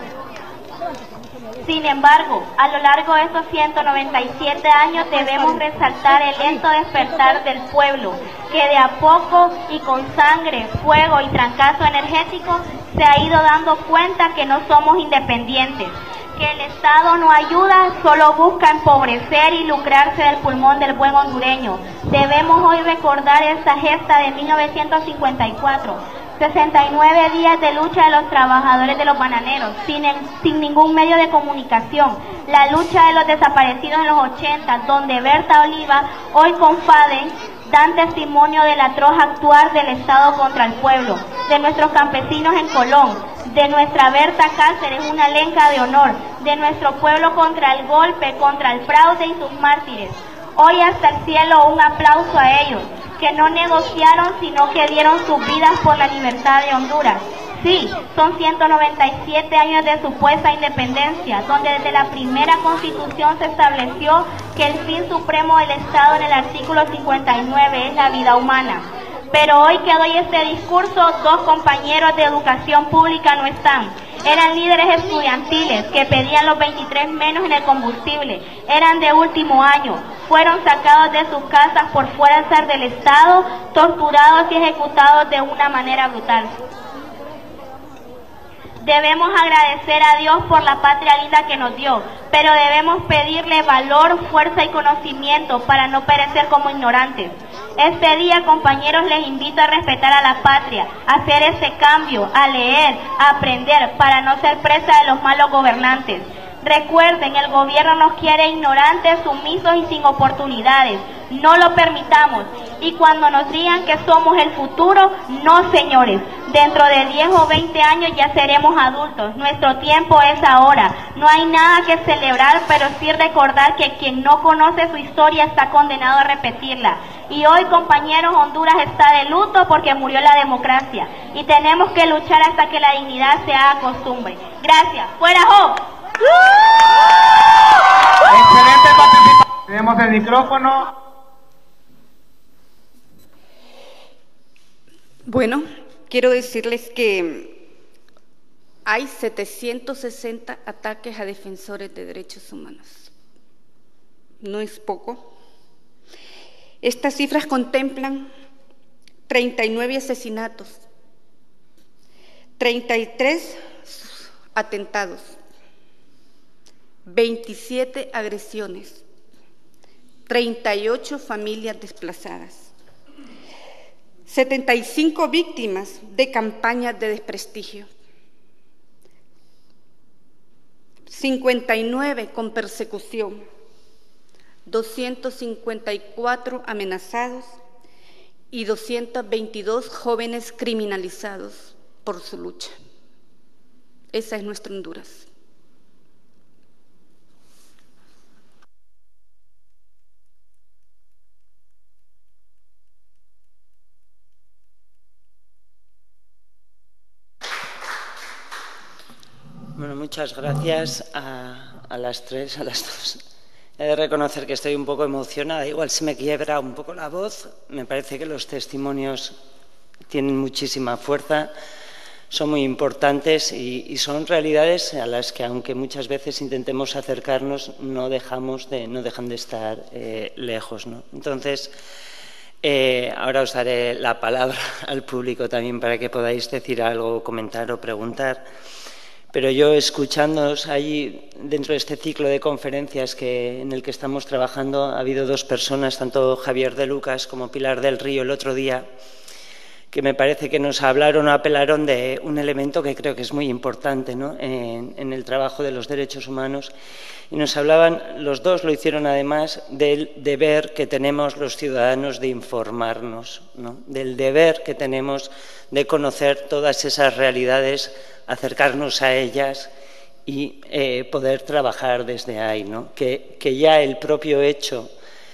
Sin embargo, a lo largo de estos ciento noventa y siete años debemos resaltar el lento despertar del pueblo, que de a poco y con sangre, fuego y trancazo energético se ha ido dando cuenta que no somos independientes, que el Estado no ayuda, solo busca empobrecer y lucrarse del pulmón del buen hondureño. Debemos hoy recordar esta gesta de mil novecientos cincuenta y cuatro, sesenta y nueve días de lucha de los trabajadores de los bananeros, sin, el, sin ningún medio de comunicación, la lucha de los desaparecidos en los ochenta, donde Berta Oliva, hoy con FADE, dan testimonio del atroz actuar del Estado contra el pueblo, de nuestros campesinos en Colón, de nuestra Berta Cáceres, una lenca de honor, de nuestro pueblo contra el golpe, contra el fraude y sus mártires. Hoy hasta el cielo un aplauso a ellos, que no negociaron sino que dieron sus vidas por la libertad de Honduras. Sí, son ciento noventa y siete años de supuesta independencia, donde desde la primera Constitución se estableció que el fin supremo del Estado en el artículo cincuenta y nueve es la vida humana. Pero hoy que doy este discurso, dos compañeros de educación pública no están. Eran líderes estudiantiles que pedían los veintitrés menos en el combustible. Eran de último año. Fueron sacados de sus casas por fuerzas del Estado, torturados y ejecutados de una manera brutal. Debemos agradecer a Dios por la patria linda que nos dio, pero debemos pedirle valor, fuerza y conocimiento para no perecer como ignorantes. Este día, compañeros, les invito a respetar a la patria, a hacer ese cambio, a leer, a aprender, para no ser presa de los malos gobernantes. Recuerden, el gobierno nos quiere ignorantes, sumisos y sin oportunidades. No lo permitamos. Y cuando nos digan que somos el futuro, no, señores. Dentro de diez o veinte años ya seremos adultos. Nuestro tiempo es ahora. No hay nada que celebrar, pero sí recordar que quien no conoce su historia está condenado a repetirla. Y hoy, compañeros, Honduras está de luto porque murió la democracia. Y tenemos que luchar hasta que la dignidad se haga costumbre. Gracias. ¡Fuera Job! Excelente participación. Tenemos el micrófono. Bueno, quiero decirles que hay setecientos sesenta ataques a defensores de derechos humanos. No es poco. Estas cifras contemplan treinta y nueve asesinatos, treinta y tres atentados, veintisiete agresiones, treinta y ocho familias desplazadas, setenta y cinco víctimas de campañas de desprestigio, cincuenta y nueve con persecución, doscientos cincuenta y cuatro amenazados y doscientos veintidós jóvenes criminalizados por su lucha. Esa es nuestra Honduras. Bueno, muchas gracias a, a las tres, a las dos. He de reconocer que estoy un poco emocionada, igual se me quiebra un poco la voz. Me parece que los testimonios tienen muchísima fuerza, son muy importantes y, y son realidades a las que, aunque muchas veces intentemos acercarnos, no, dejamos de, no dejan de estar eh, lejos, ¿no? Entonces, eh, ahora os daré la palabra al público también para que podáis decir algo, comentar o preguntar. Pero yo, escuchándoos allí dentro de este ciclo de conferencias que, en el que estamos trabajando, ha habido dos personas, tanto Javier de Lucas como Pilar del Río, el otro día, que me parece que nos hablaron o apelaron de un elemento que creo que es muy importante, ¿no?, en, en el trabajo de los derechos humanos. Y nos hablaban, los dos lo hicieron además, del deber que tenemos los ciudadanos de informarnos, ¿no?, del deber que tenemos de conocer todas esas realidades, acercarnos a ellas y eh, poder trabajar desde ahí, ¿no? Que, que ya el propio hecho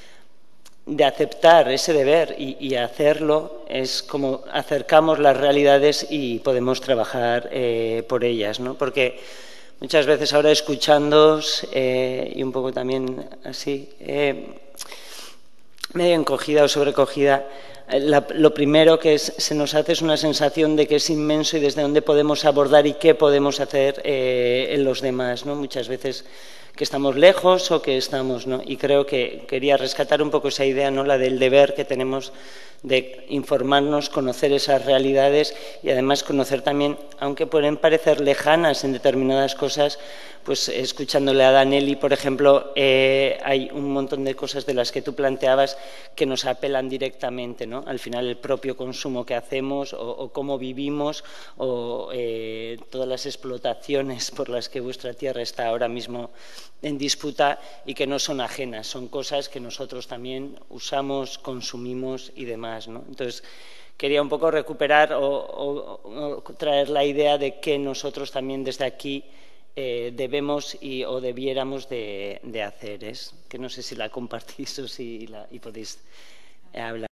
de aceptar ese deber y, y hacerlo es como acercamos las realidades y podemos trabajar eh, por ellas, ¿no? Porque muchas veces ahora escuchándoos eh, y un poco también así, eh, medio encogida o sobrecogida, La, lo primero que es, se nos hace es una sensación de que es inmenso y desde dónde podemos abordar y qué podemos hacer eh, en los demás, ¿no? Muchas veces que estamos lejos o que estamos, ¿no? Y creo que quería rescatar un poco esa idea, ¿no?, la del deber que tenemos de informarnos, conocer esas realidades y además conocer también, aunque pueden parecer lejanas en determinadas cosas, pues escuchándole a Danelli, por ejemplo, eh, hay un montón de cosas de las que tú planteabas que nos apelan directamente, ¿no? Al final el propio consumo que hacemos o, o cómo vivimos o eh, todas las explotaciones por las que vuestra tierra está ahora mismo en disputa y que no son ajenas, son cosas que nosotros también usamos, consumimos y demás, ¿no? Entonces, quería un poco recuperar o, o, o traer la idea de que nosotros también desde aquí eh, debemos y, o debiéramos de, de hacer, es que no sé si la compartís o si la, y podéis hablar.